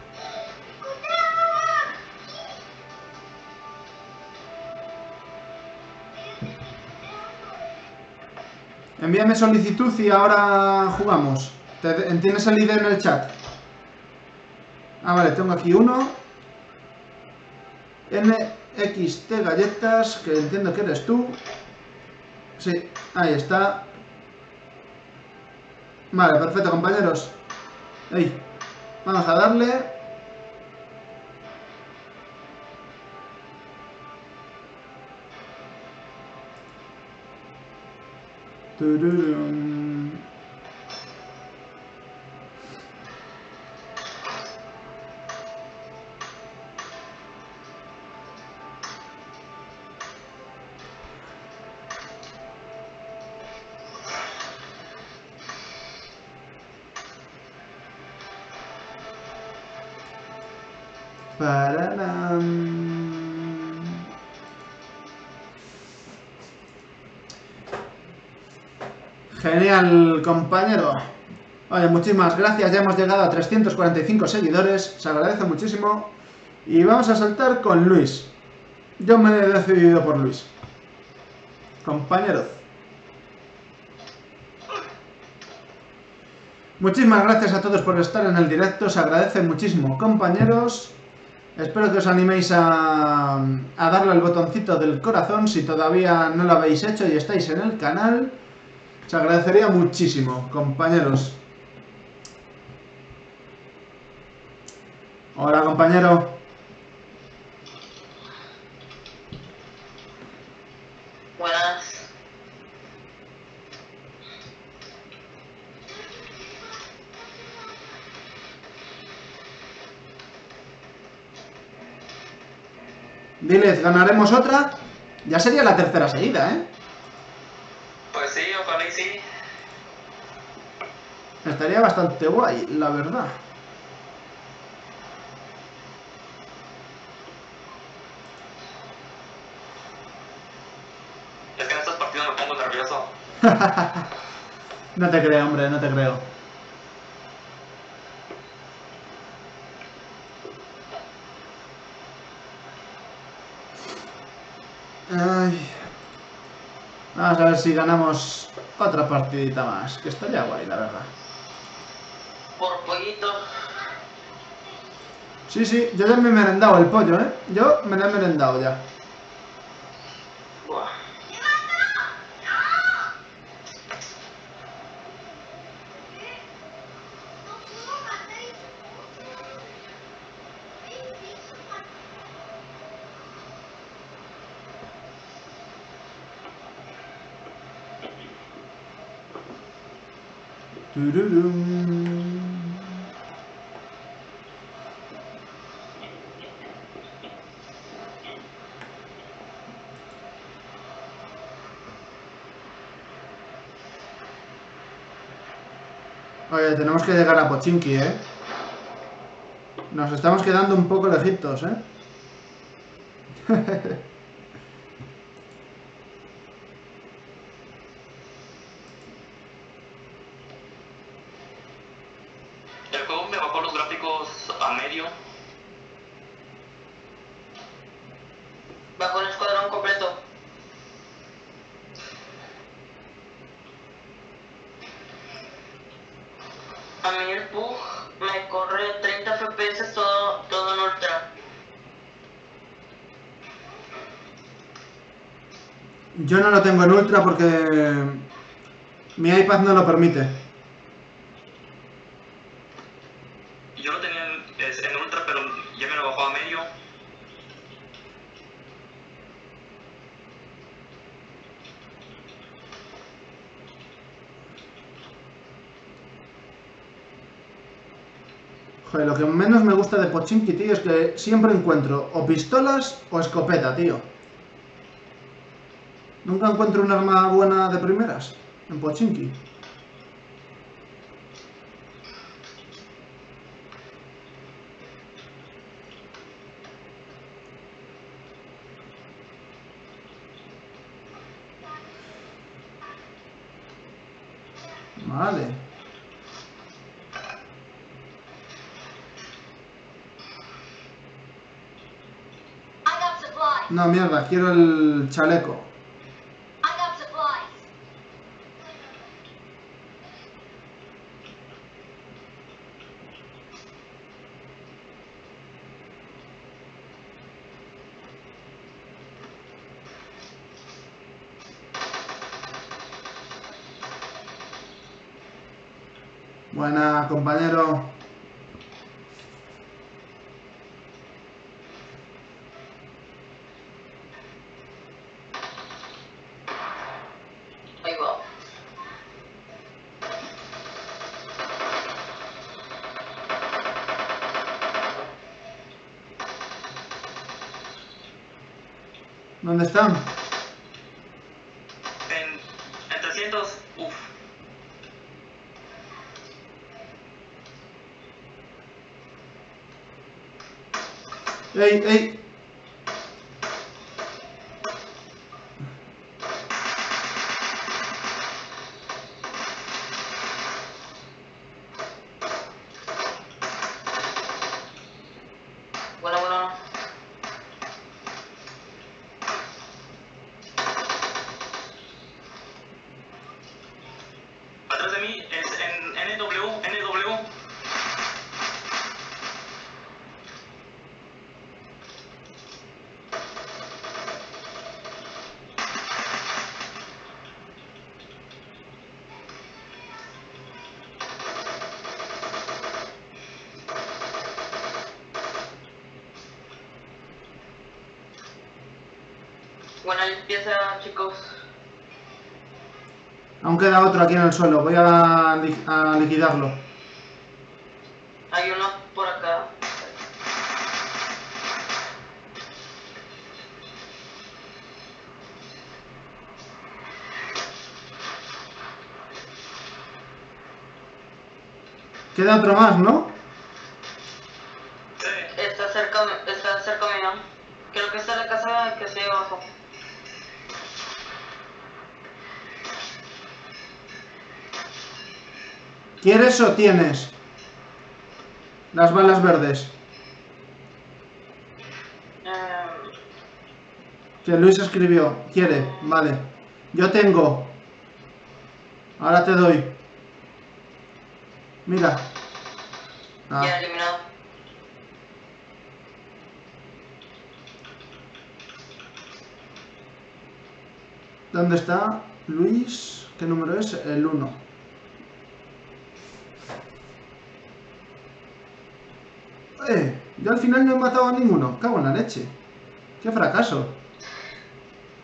Envíame solicitud y ahora jugamos. ¿Tienes el ID en el chat? Ah, vale, tengo aquí uno. NXT Galletas, que entiendo que eres tú. Sí, ahí está. Vale, perfecto, compañeros. Ey, vamos a darle. Tururum. Pararam. Genial, compañero. Oye, muchísimas gracias. Ya hemos llegado a 345 seguidores. Se agradece muchísimo. Y vamos a saltar con Luis. Yo me he decidido por Luis. Compañeros. Muchísimas gracias a todos por estar en el directo. Se agradece muchísimo, compañeros. Espero que os animéis a darle al botoncito del corazón si todavía no lo habéis hecho y estáis en el canal. Se agradecería muchísimo, compañeros. Hola, compañero. Buenas. Diles, ¿ganaremos otra? Ya sería la tercera seguida, ¿eh? Pues sí, ojalá y sí. Estaría bastante guay, la verdad. Es que en estos partidos me pongo nervioso. No te creo, hombre, no te creo. Ay. Vamos a ver si ganamos otra partidita más, que estaría guay, la verdad. Por pollito. Sí, sí, yo ya me he merendado el pollo, ¿eh? Yo me lo he merendado ya. Buah. Tururum. Oye, tenemos que llegar a Pochinki, ¿eh? Nos estamos quedando un poco lejitos, ¿eh? El juego me bajó los gráficos a medio. Bajó el escuadrón completo. A mí el bug me corre 30 FPS todo en ultra. Yo no lo tengo en ultra porque mi iPad no lo permite. Yo lo tenía en ultra, pero ya me lo bajó a medio. Joder, lo que menos me gusta de Pochinki, tío, es que siempre encuentro o pistolas o escopeta, tío. Nunca encuentro un arma buena de primeras en Pochinki. Vale. I got supplies. No, mierda, quiero el chaleco. I got supplies. Buena, compañero. Ahí va. ¿Dónde están? En 300, uff. ¡Ey, ey! Bueno. Atrás de mí es en NW. Buena limpieza, chicos. Aún queda otro aquí en el suelo. Voy a liquidarlo. Hay uno por acá. Queda otro más, ¿no? Sí. Está cerca mío. Creo que está en la casa que está ahí abajo. ¿Quieres o tienes? Las balas verdes. Que Luis escribió. Quiere, vale. Yo tengo. Ahora te doy. Mira. Ah, Ya eliminado. ¿dónde está Luis? ¿Qué número es? El 1. Yo al final no he matado a ninguno. Cago en la leche. Qué fracaso.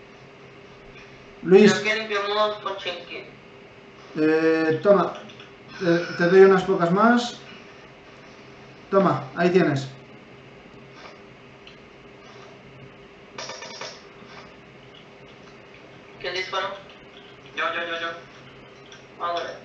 Luis, Creo que limpiamos Pochinki. toma. Te doy unas pocas más. Toma, ahí tienes. ¿Quién disparó? Yo. Ah, vale.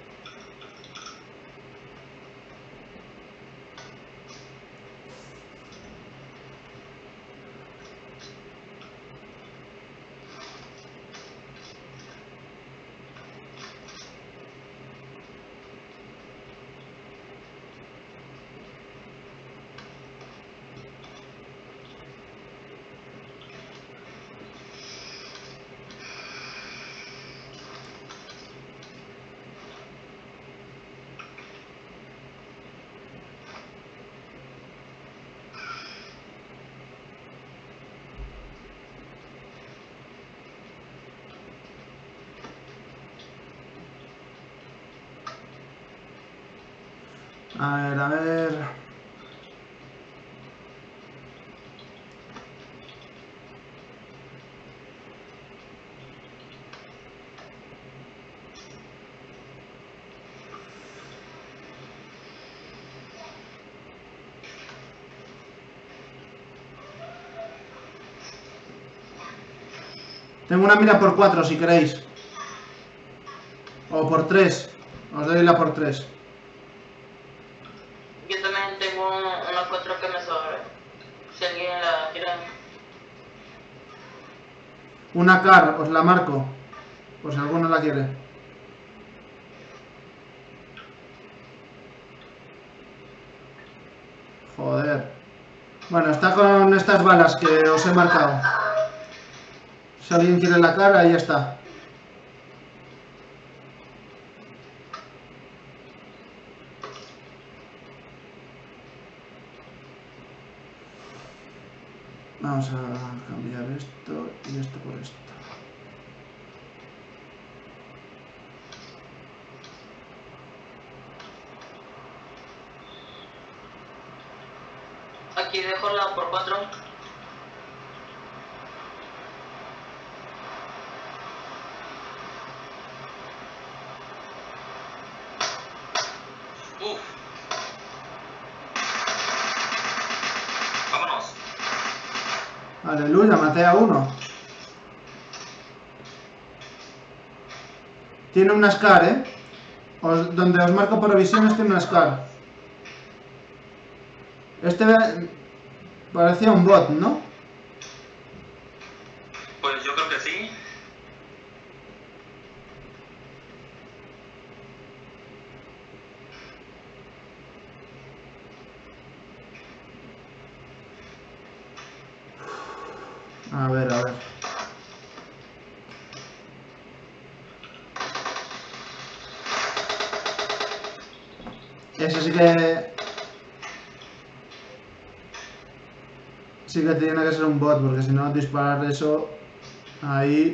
A ver. Tengo una mira por 4 si queréis. O por 3. Os doy la por 3. Yo también tengo una 4 que me sobra. Si alguien la quiere. Una car, os la marco. Por si alguno la quiere. Joder. Bueno, está con estas balas que os he marcado. Si alguien quiere la car, ahí está. Vamos a cambiar esto y esto por esto. Aquí dejo la por 4. Uf. Vámonos. Aleluya, maté a uno. Tiene una SCAR, ¿eh? Donde os marco por visiones tiene una SCAR. Este parecía un bot, ¿no? Pues yo creo que sí. A ver, a ver. Ese sí que... Sí que tiene que ser un bot, porque si no disparar eso... Ahí...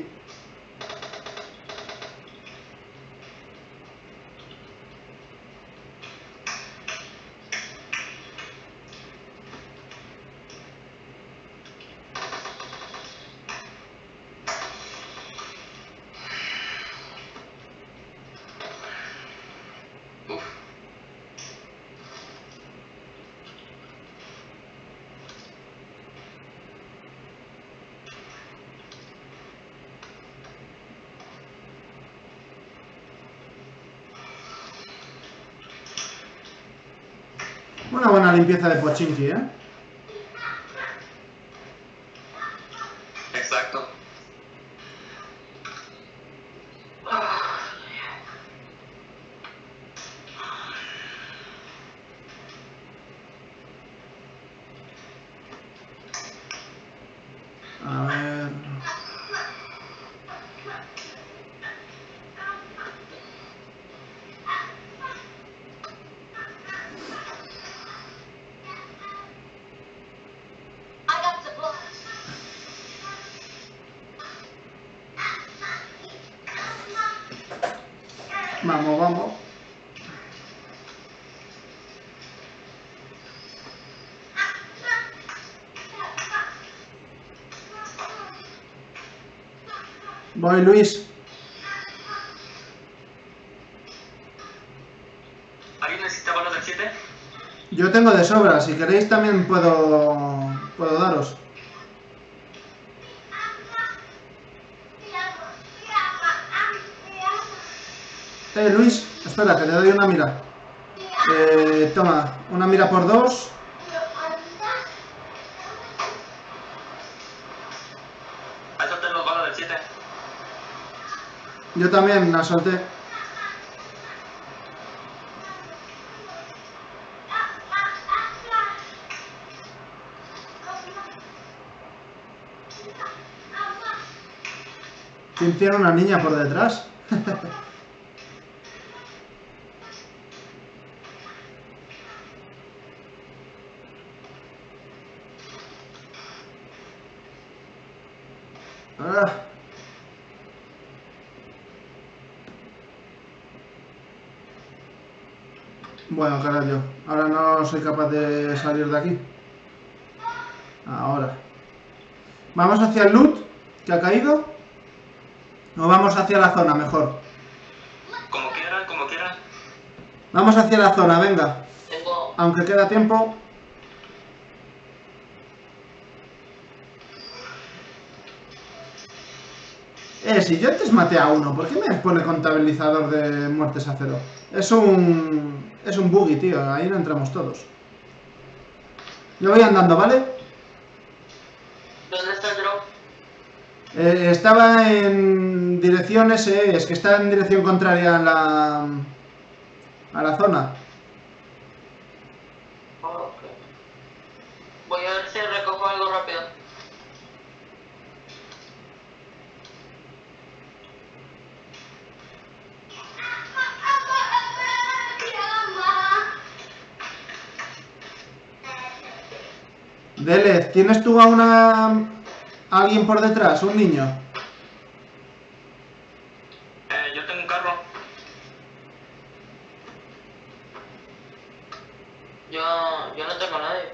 Uf. Una buena limpieza de Pochinki, ¿eh? Exacto. A ver... I got supplies. Vamos, vamos. Voy, Luis. Yo tengo de sobra, si queréis también puedo daros. Luis, espera, que te doy una mira. Toma, una mira por 2. Ahí solté los balas del 7. Yo también la solté. ¿Quién tiene una niña por detrás? Ah. Bueno, carajo, ahora no soy capaz de salir de aquí. Ahora. ¿Vamos hacia el loot que ha caído? ¿O vamos hacia la zona mejor? Como quieran, como quieran. Vamos hacia la zona, venga. Tengo... Aunque queda tiempo. Si yo antes maté a uno, ¿por qué me pone contabilizador de muertes a 0? Es un buggy, tío, ahí no entramos todos. Yo voy andando, ¿vale? ¿Dónde está el drop? Estaba en dirección SE, es que está en dirección contraria a la zona. Ok. Voy a ver si recojo algo rápido. Delez, ¿tienes tú a alguien por detrás? ¿Un niño? Yo tengo un carro. Yo no tengo a nadie.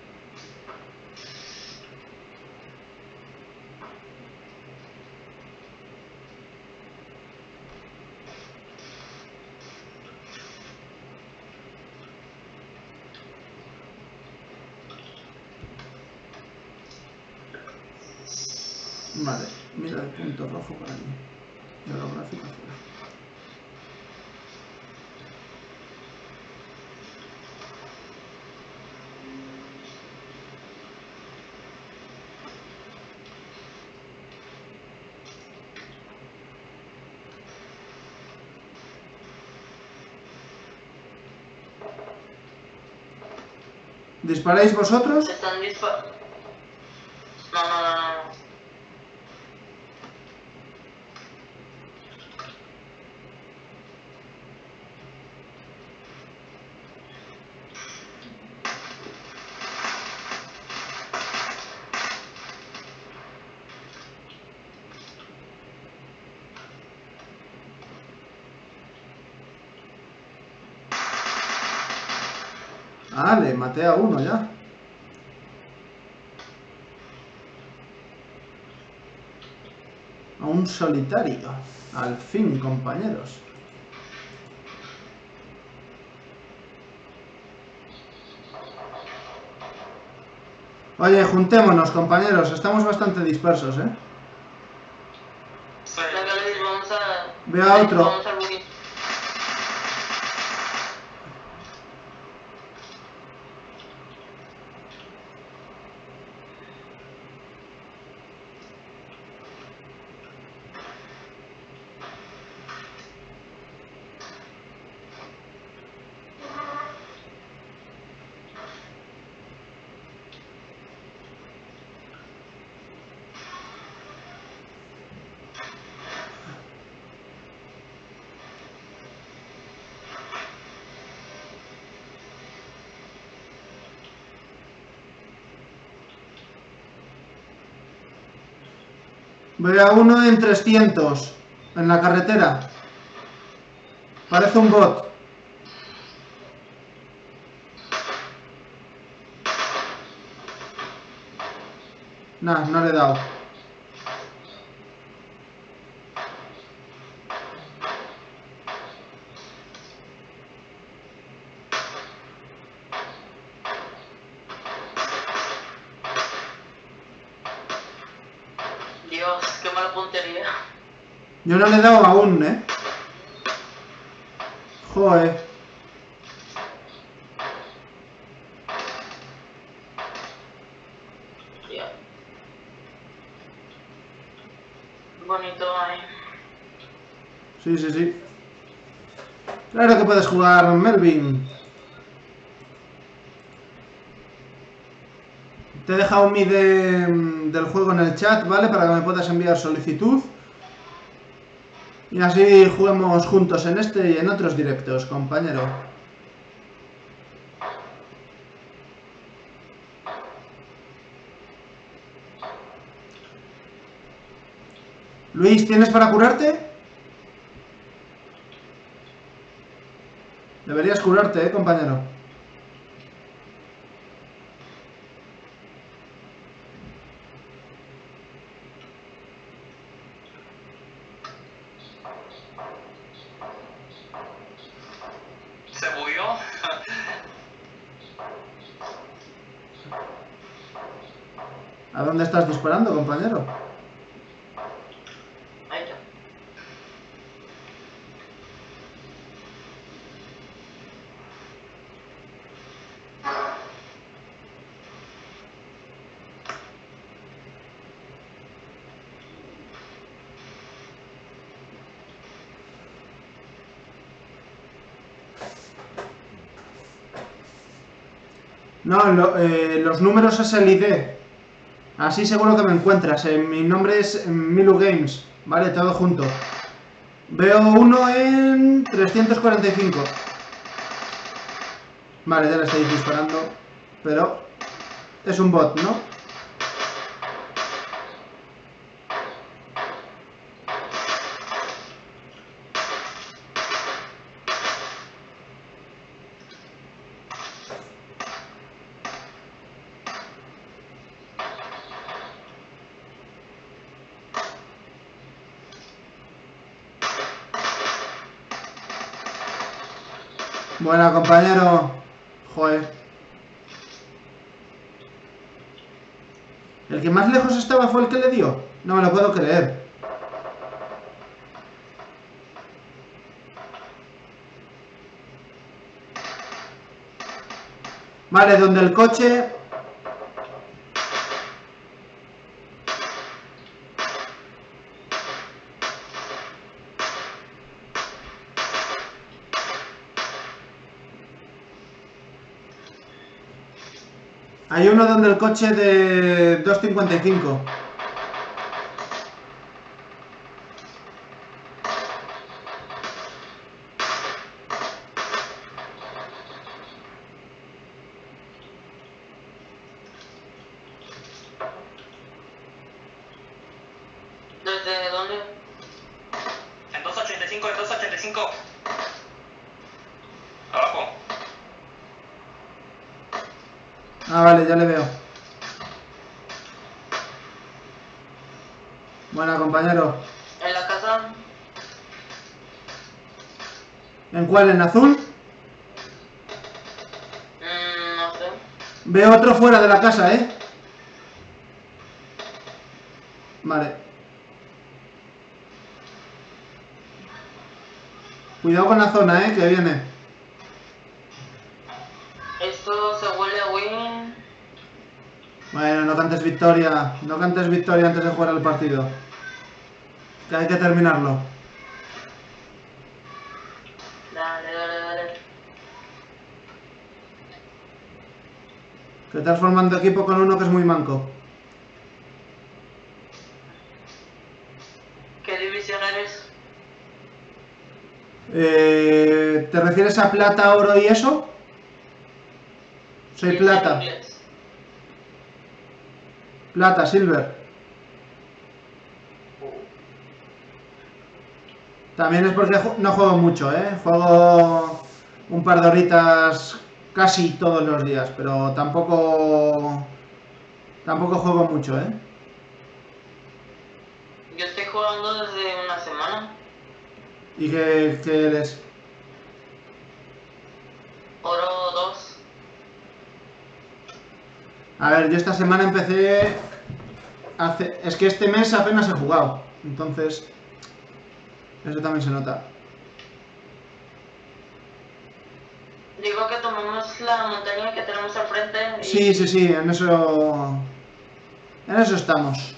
Vale, mira el punto rojo por aquí. Y holográfico afuera. ¿Disparáis vosotros? Están disparando. No. Ah, le maté a uno ya. A un solitario. Al fin, compañeros. Oye, juntémonos, compañeros. Estamos bastante dispersos, ¿eh? Sí. Venga, Luis, vamos a... Veo a otro. Vamos al buggy. Veo a uno en 300. En la carretera. Parece un bot. Nah, no le he dado. Dios, qué mala puntería. Yo no le he dado aún, ¿eh? Joder. Tío. Bonito, ahí. Sí, sí, sí. Claro que puedes jugar, Melvin. Te he dejado mi del juego en el chat, ¿vale? Para que me puedas enviar solicitud. Y así juguemos juntos en este y en otros directos, compañero. Luis, ¿tienes para curarte? Deberías curarte, compañero. Se bugueó. ¿A dónde estás disparando, compañero? Ahí está. No, los números es el ID. Así seguro que me encuentras. Mi nombre es Milu Games. Vale, todo junto. Veo uno en 345. Vale, ya le estáis disparando. Pero es un bot, ¿no? Buena, compañero. Joder. ¿El que más lejos estaba fue el que le dio? No me lo puedo creer. Vale, donde el coche... Hay uno donde el coche de 255. ¿Desde dónde? En 285, en 285. Abajo. Ah, vale, ya le veo. Buena, compañero. ¿En la casa? ¿En cuál? ¿En azul? No sé. Veo otro fuera de la casa, ¿eh? Vale. Cuidado con la zona, ¿eh? Que viene. Esto se huele a win. Bueno, no cantes victoria. No cantes victoria antes de jugar el partido. Que hay que terminarlo. Dale, dale, dale. Que estás formando equipo con uno que es muy manco. ¿Qué división eres? ¿Te refieres a plata, oro y eso? Soy Sí, en plata. inglés. Plata, silver. También es porque no juego mucho, ¿eh? Juego un par de horitas casi todos los días, pero tampoco juego mucho, ¿eh? Yo estoy jugando desde una semana. ¿Y qué eres? Oro 2. A ver, yo esta semana empecé Es que este mes apenas he jugado. Entonces, eso también se nota. Digo que tomamos la montaña que tenemos al frente. Y... Sí, sí, sí, en eso... En eso estamos.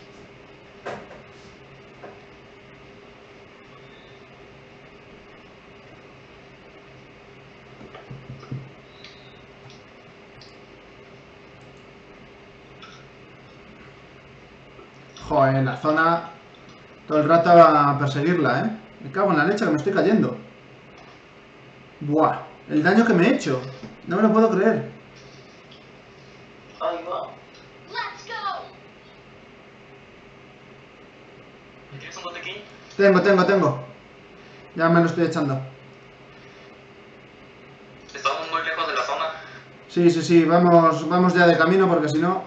Joder, la zona... Todo el rato a perseguirla, ¿eh? Me cago en la leche que me estoy cayendo. Buah, el daño que me he hecho. No me lo puedo creer. Ahí va. Let's go. ¿Tienes un botequín? Tengo. Ya me lo estoy echando. Estamos muy lejos de la zona. Sí, sí, sí, vamos ya de camino porque si no...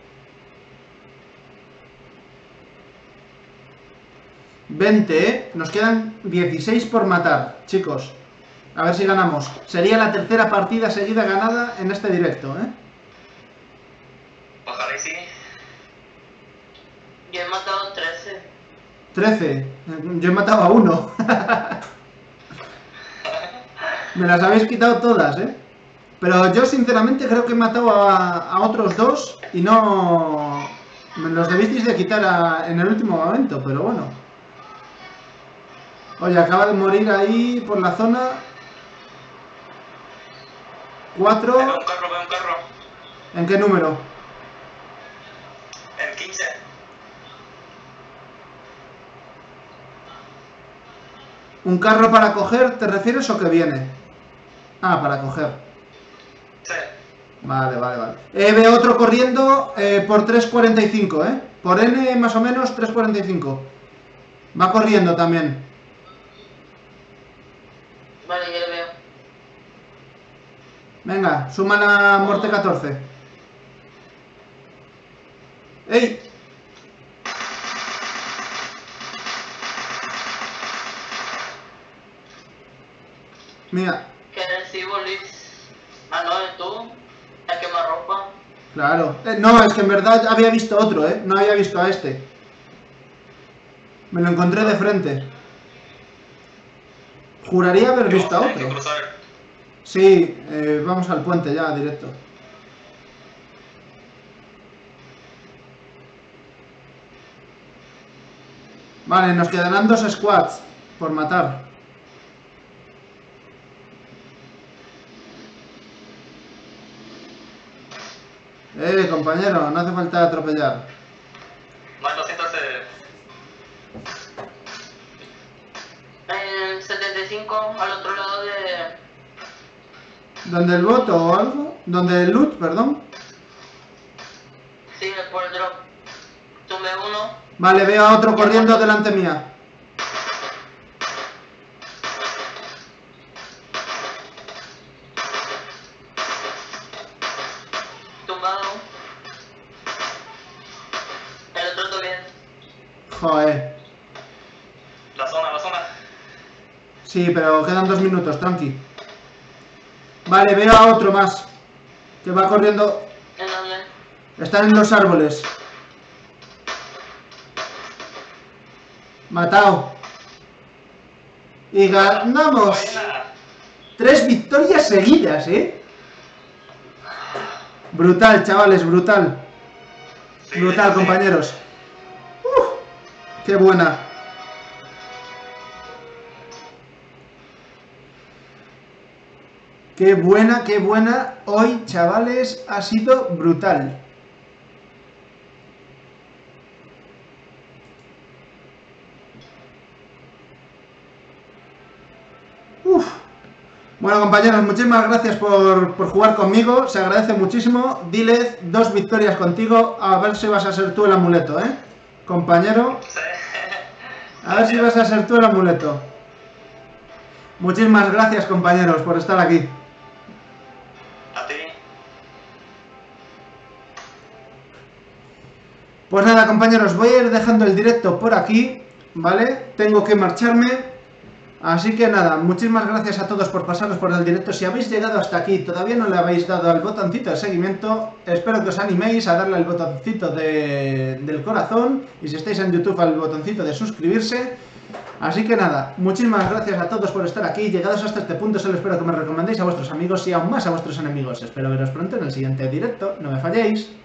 20, ¿eh? Nos quedan 16 por matar, chicos. A ver si ganamos. Sería la tercera partida seguida ganada en este directo, ¿eh? Ojalá y sí. Yo he matado 13. 13. Yo he matado a 1. Me las habéis quitado todas, ¿eh? Pero yo sinceramente creo que he matado a otros 2 y no... Me los debisteis de quitar en el último momento, pero bueno. Oye, acaba de morir ahí por la zona. 4. Veo un carro. ¿En qué número? En 15. ¿Un carro para coger, te refieres o que viene? Ah, para coger. Sí. Vale. Veo otro corriendo por 3.45, ¿eh? Por N más o menos 3.45. Va corriendo también. Vale, ya lo veo. Venga, suman a muerte 14. ¡Ey! Mira, ¿Qué recibo, Luis? Ah, no, tú. El quemarropa. claro. No, es que en verdad había visto otro, ¿eh? No había visto a este. Me lo encontré de frente. Juraría haber visto a Hay que otro. cruzar. Sí, vamos al puente ya, directo. Vale, nos quedarán 2 squads por matar. Compañero, no hace falta atropellar. Más 200 En 75, al otro lado de... ¿Donde el voto o algo? ¿Donde el loot, perdón? Sí, por el drop. Tumbé uno. Vale, veo a otro corriendo delante mía. Tumbado. El otro también. Joder. la zona. Sí, pero quedan 2 minutos, tranqui. Vale, veo a otro más. Que va corriendo. ¿En dónde? Están en los árboles. Matado. Y ganamos. Buena. 3 victorias seguidas, ¿eh? Brutal, chavales, brutal. Sí, Brutal, sí. compañeros. Qué buena. Qué buena. Hoy, chavales, ha sido brutal. Bueno, compañeros, muchísimas gracias por jugar conmigo. Se agradece muchísimo. Dilez, 2 victorias contigo. A ver si vas a ser tú el amuleto, ¿eh? Compañero. Sí. A ver si vas a ser tú el amuleto. Muchísimas gracias, compañeros, por estar aquí. A ti. Pues nada, compañeros, voy a ir dejando el directo por aquí, ¿vale? Tengo que marcharme. Así que nada, muchísimas gracias a todos por pasaros por el directo. Si habéis llegado hasta aquí y todavía no le habéis dado al botoncito de seguimiento, espero que os animéis a darle al botoncito del corazón, y si estáis en YouTube al botoncito de suscribirse. Así que nada, muchísimas gracias a todos por estar aquí. Llegados hasta este punto, solo espero que me recomendéis a vuestros amigos y aún más a vuestros enemigos. Espero veros pronto en el siguiente directo, no me falléis.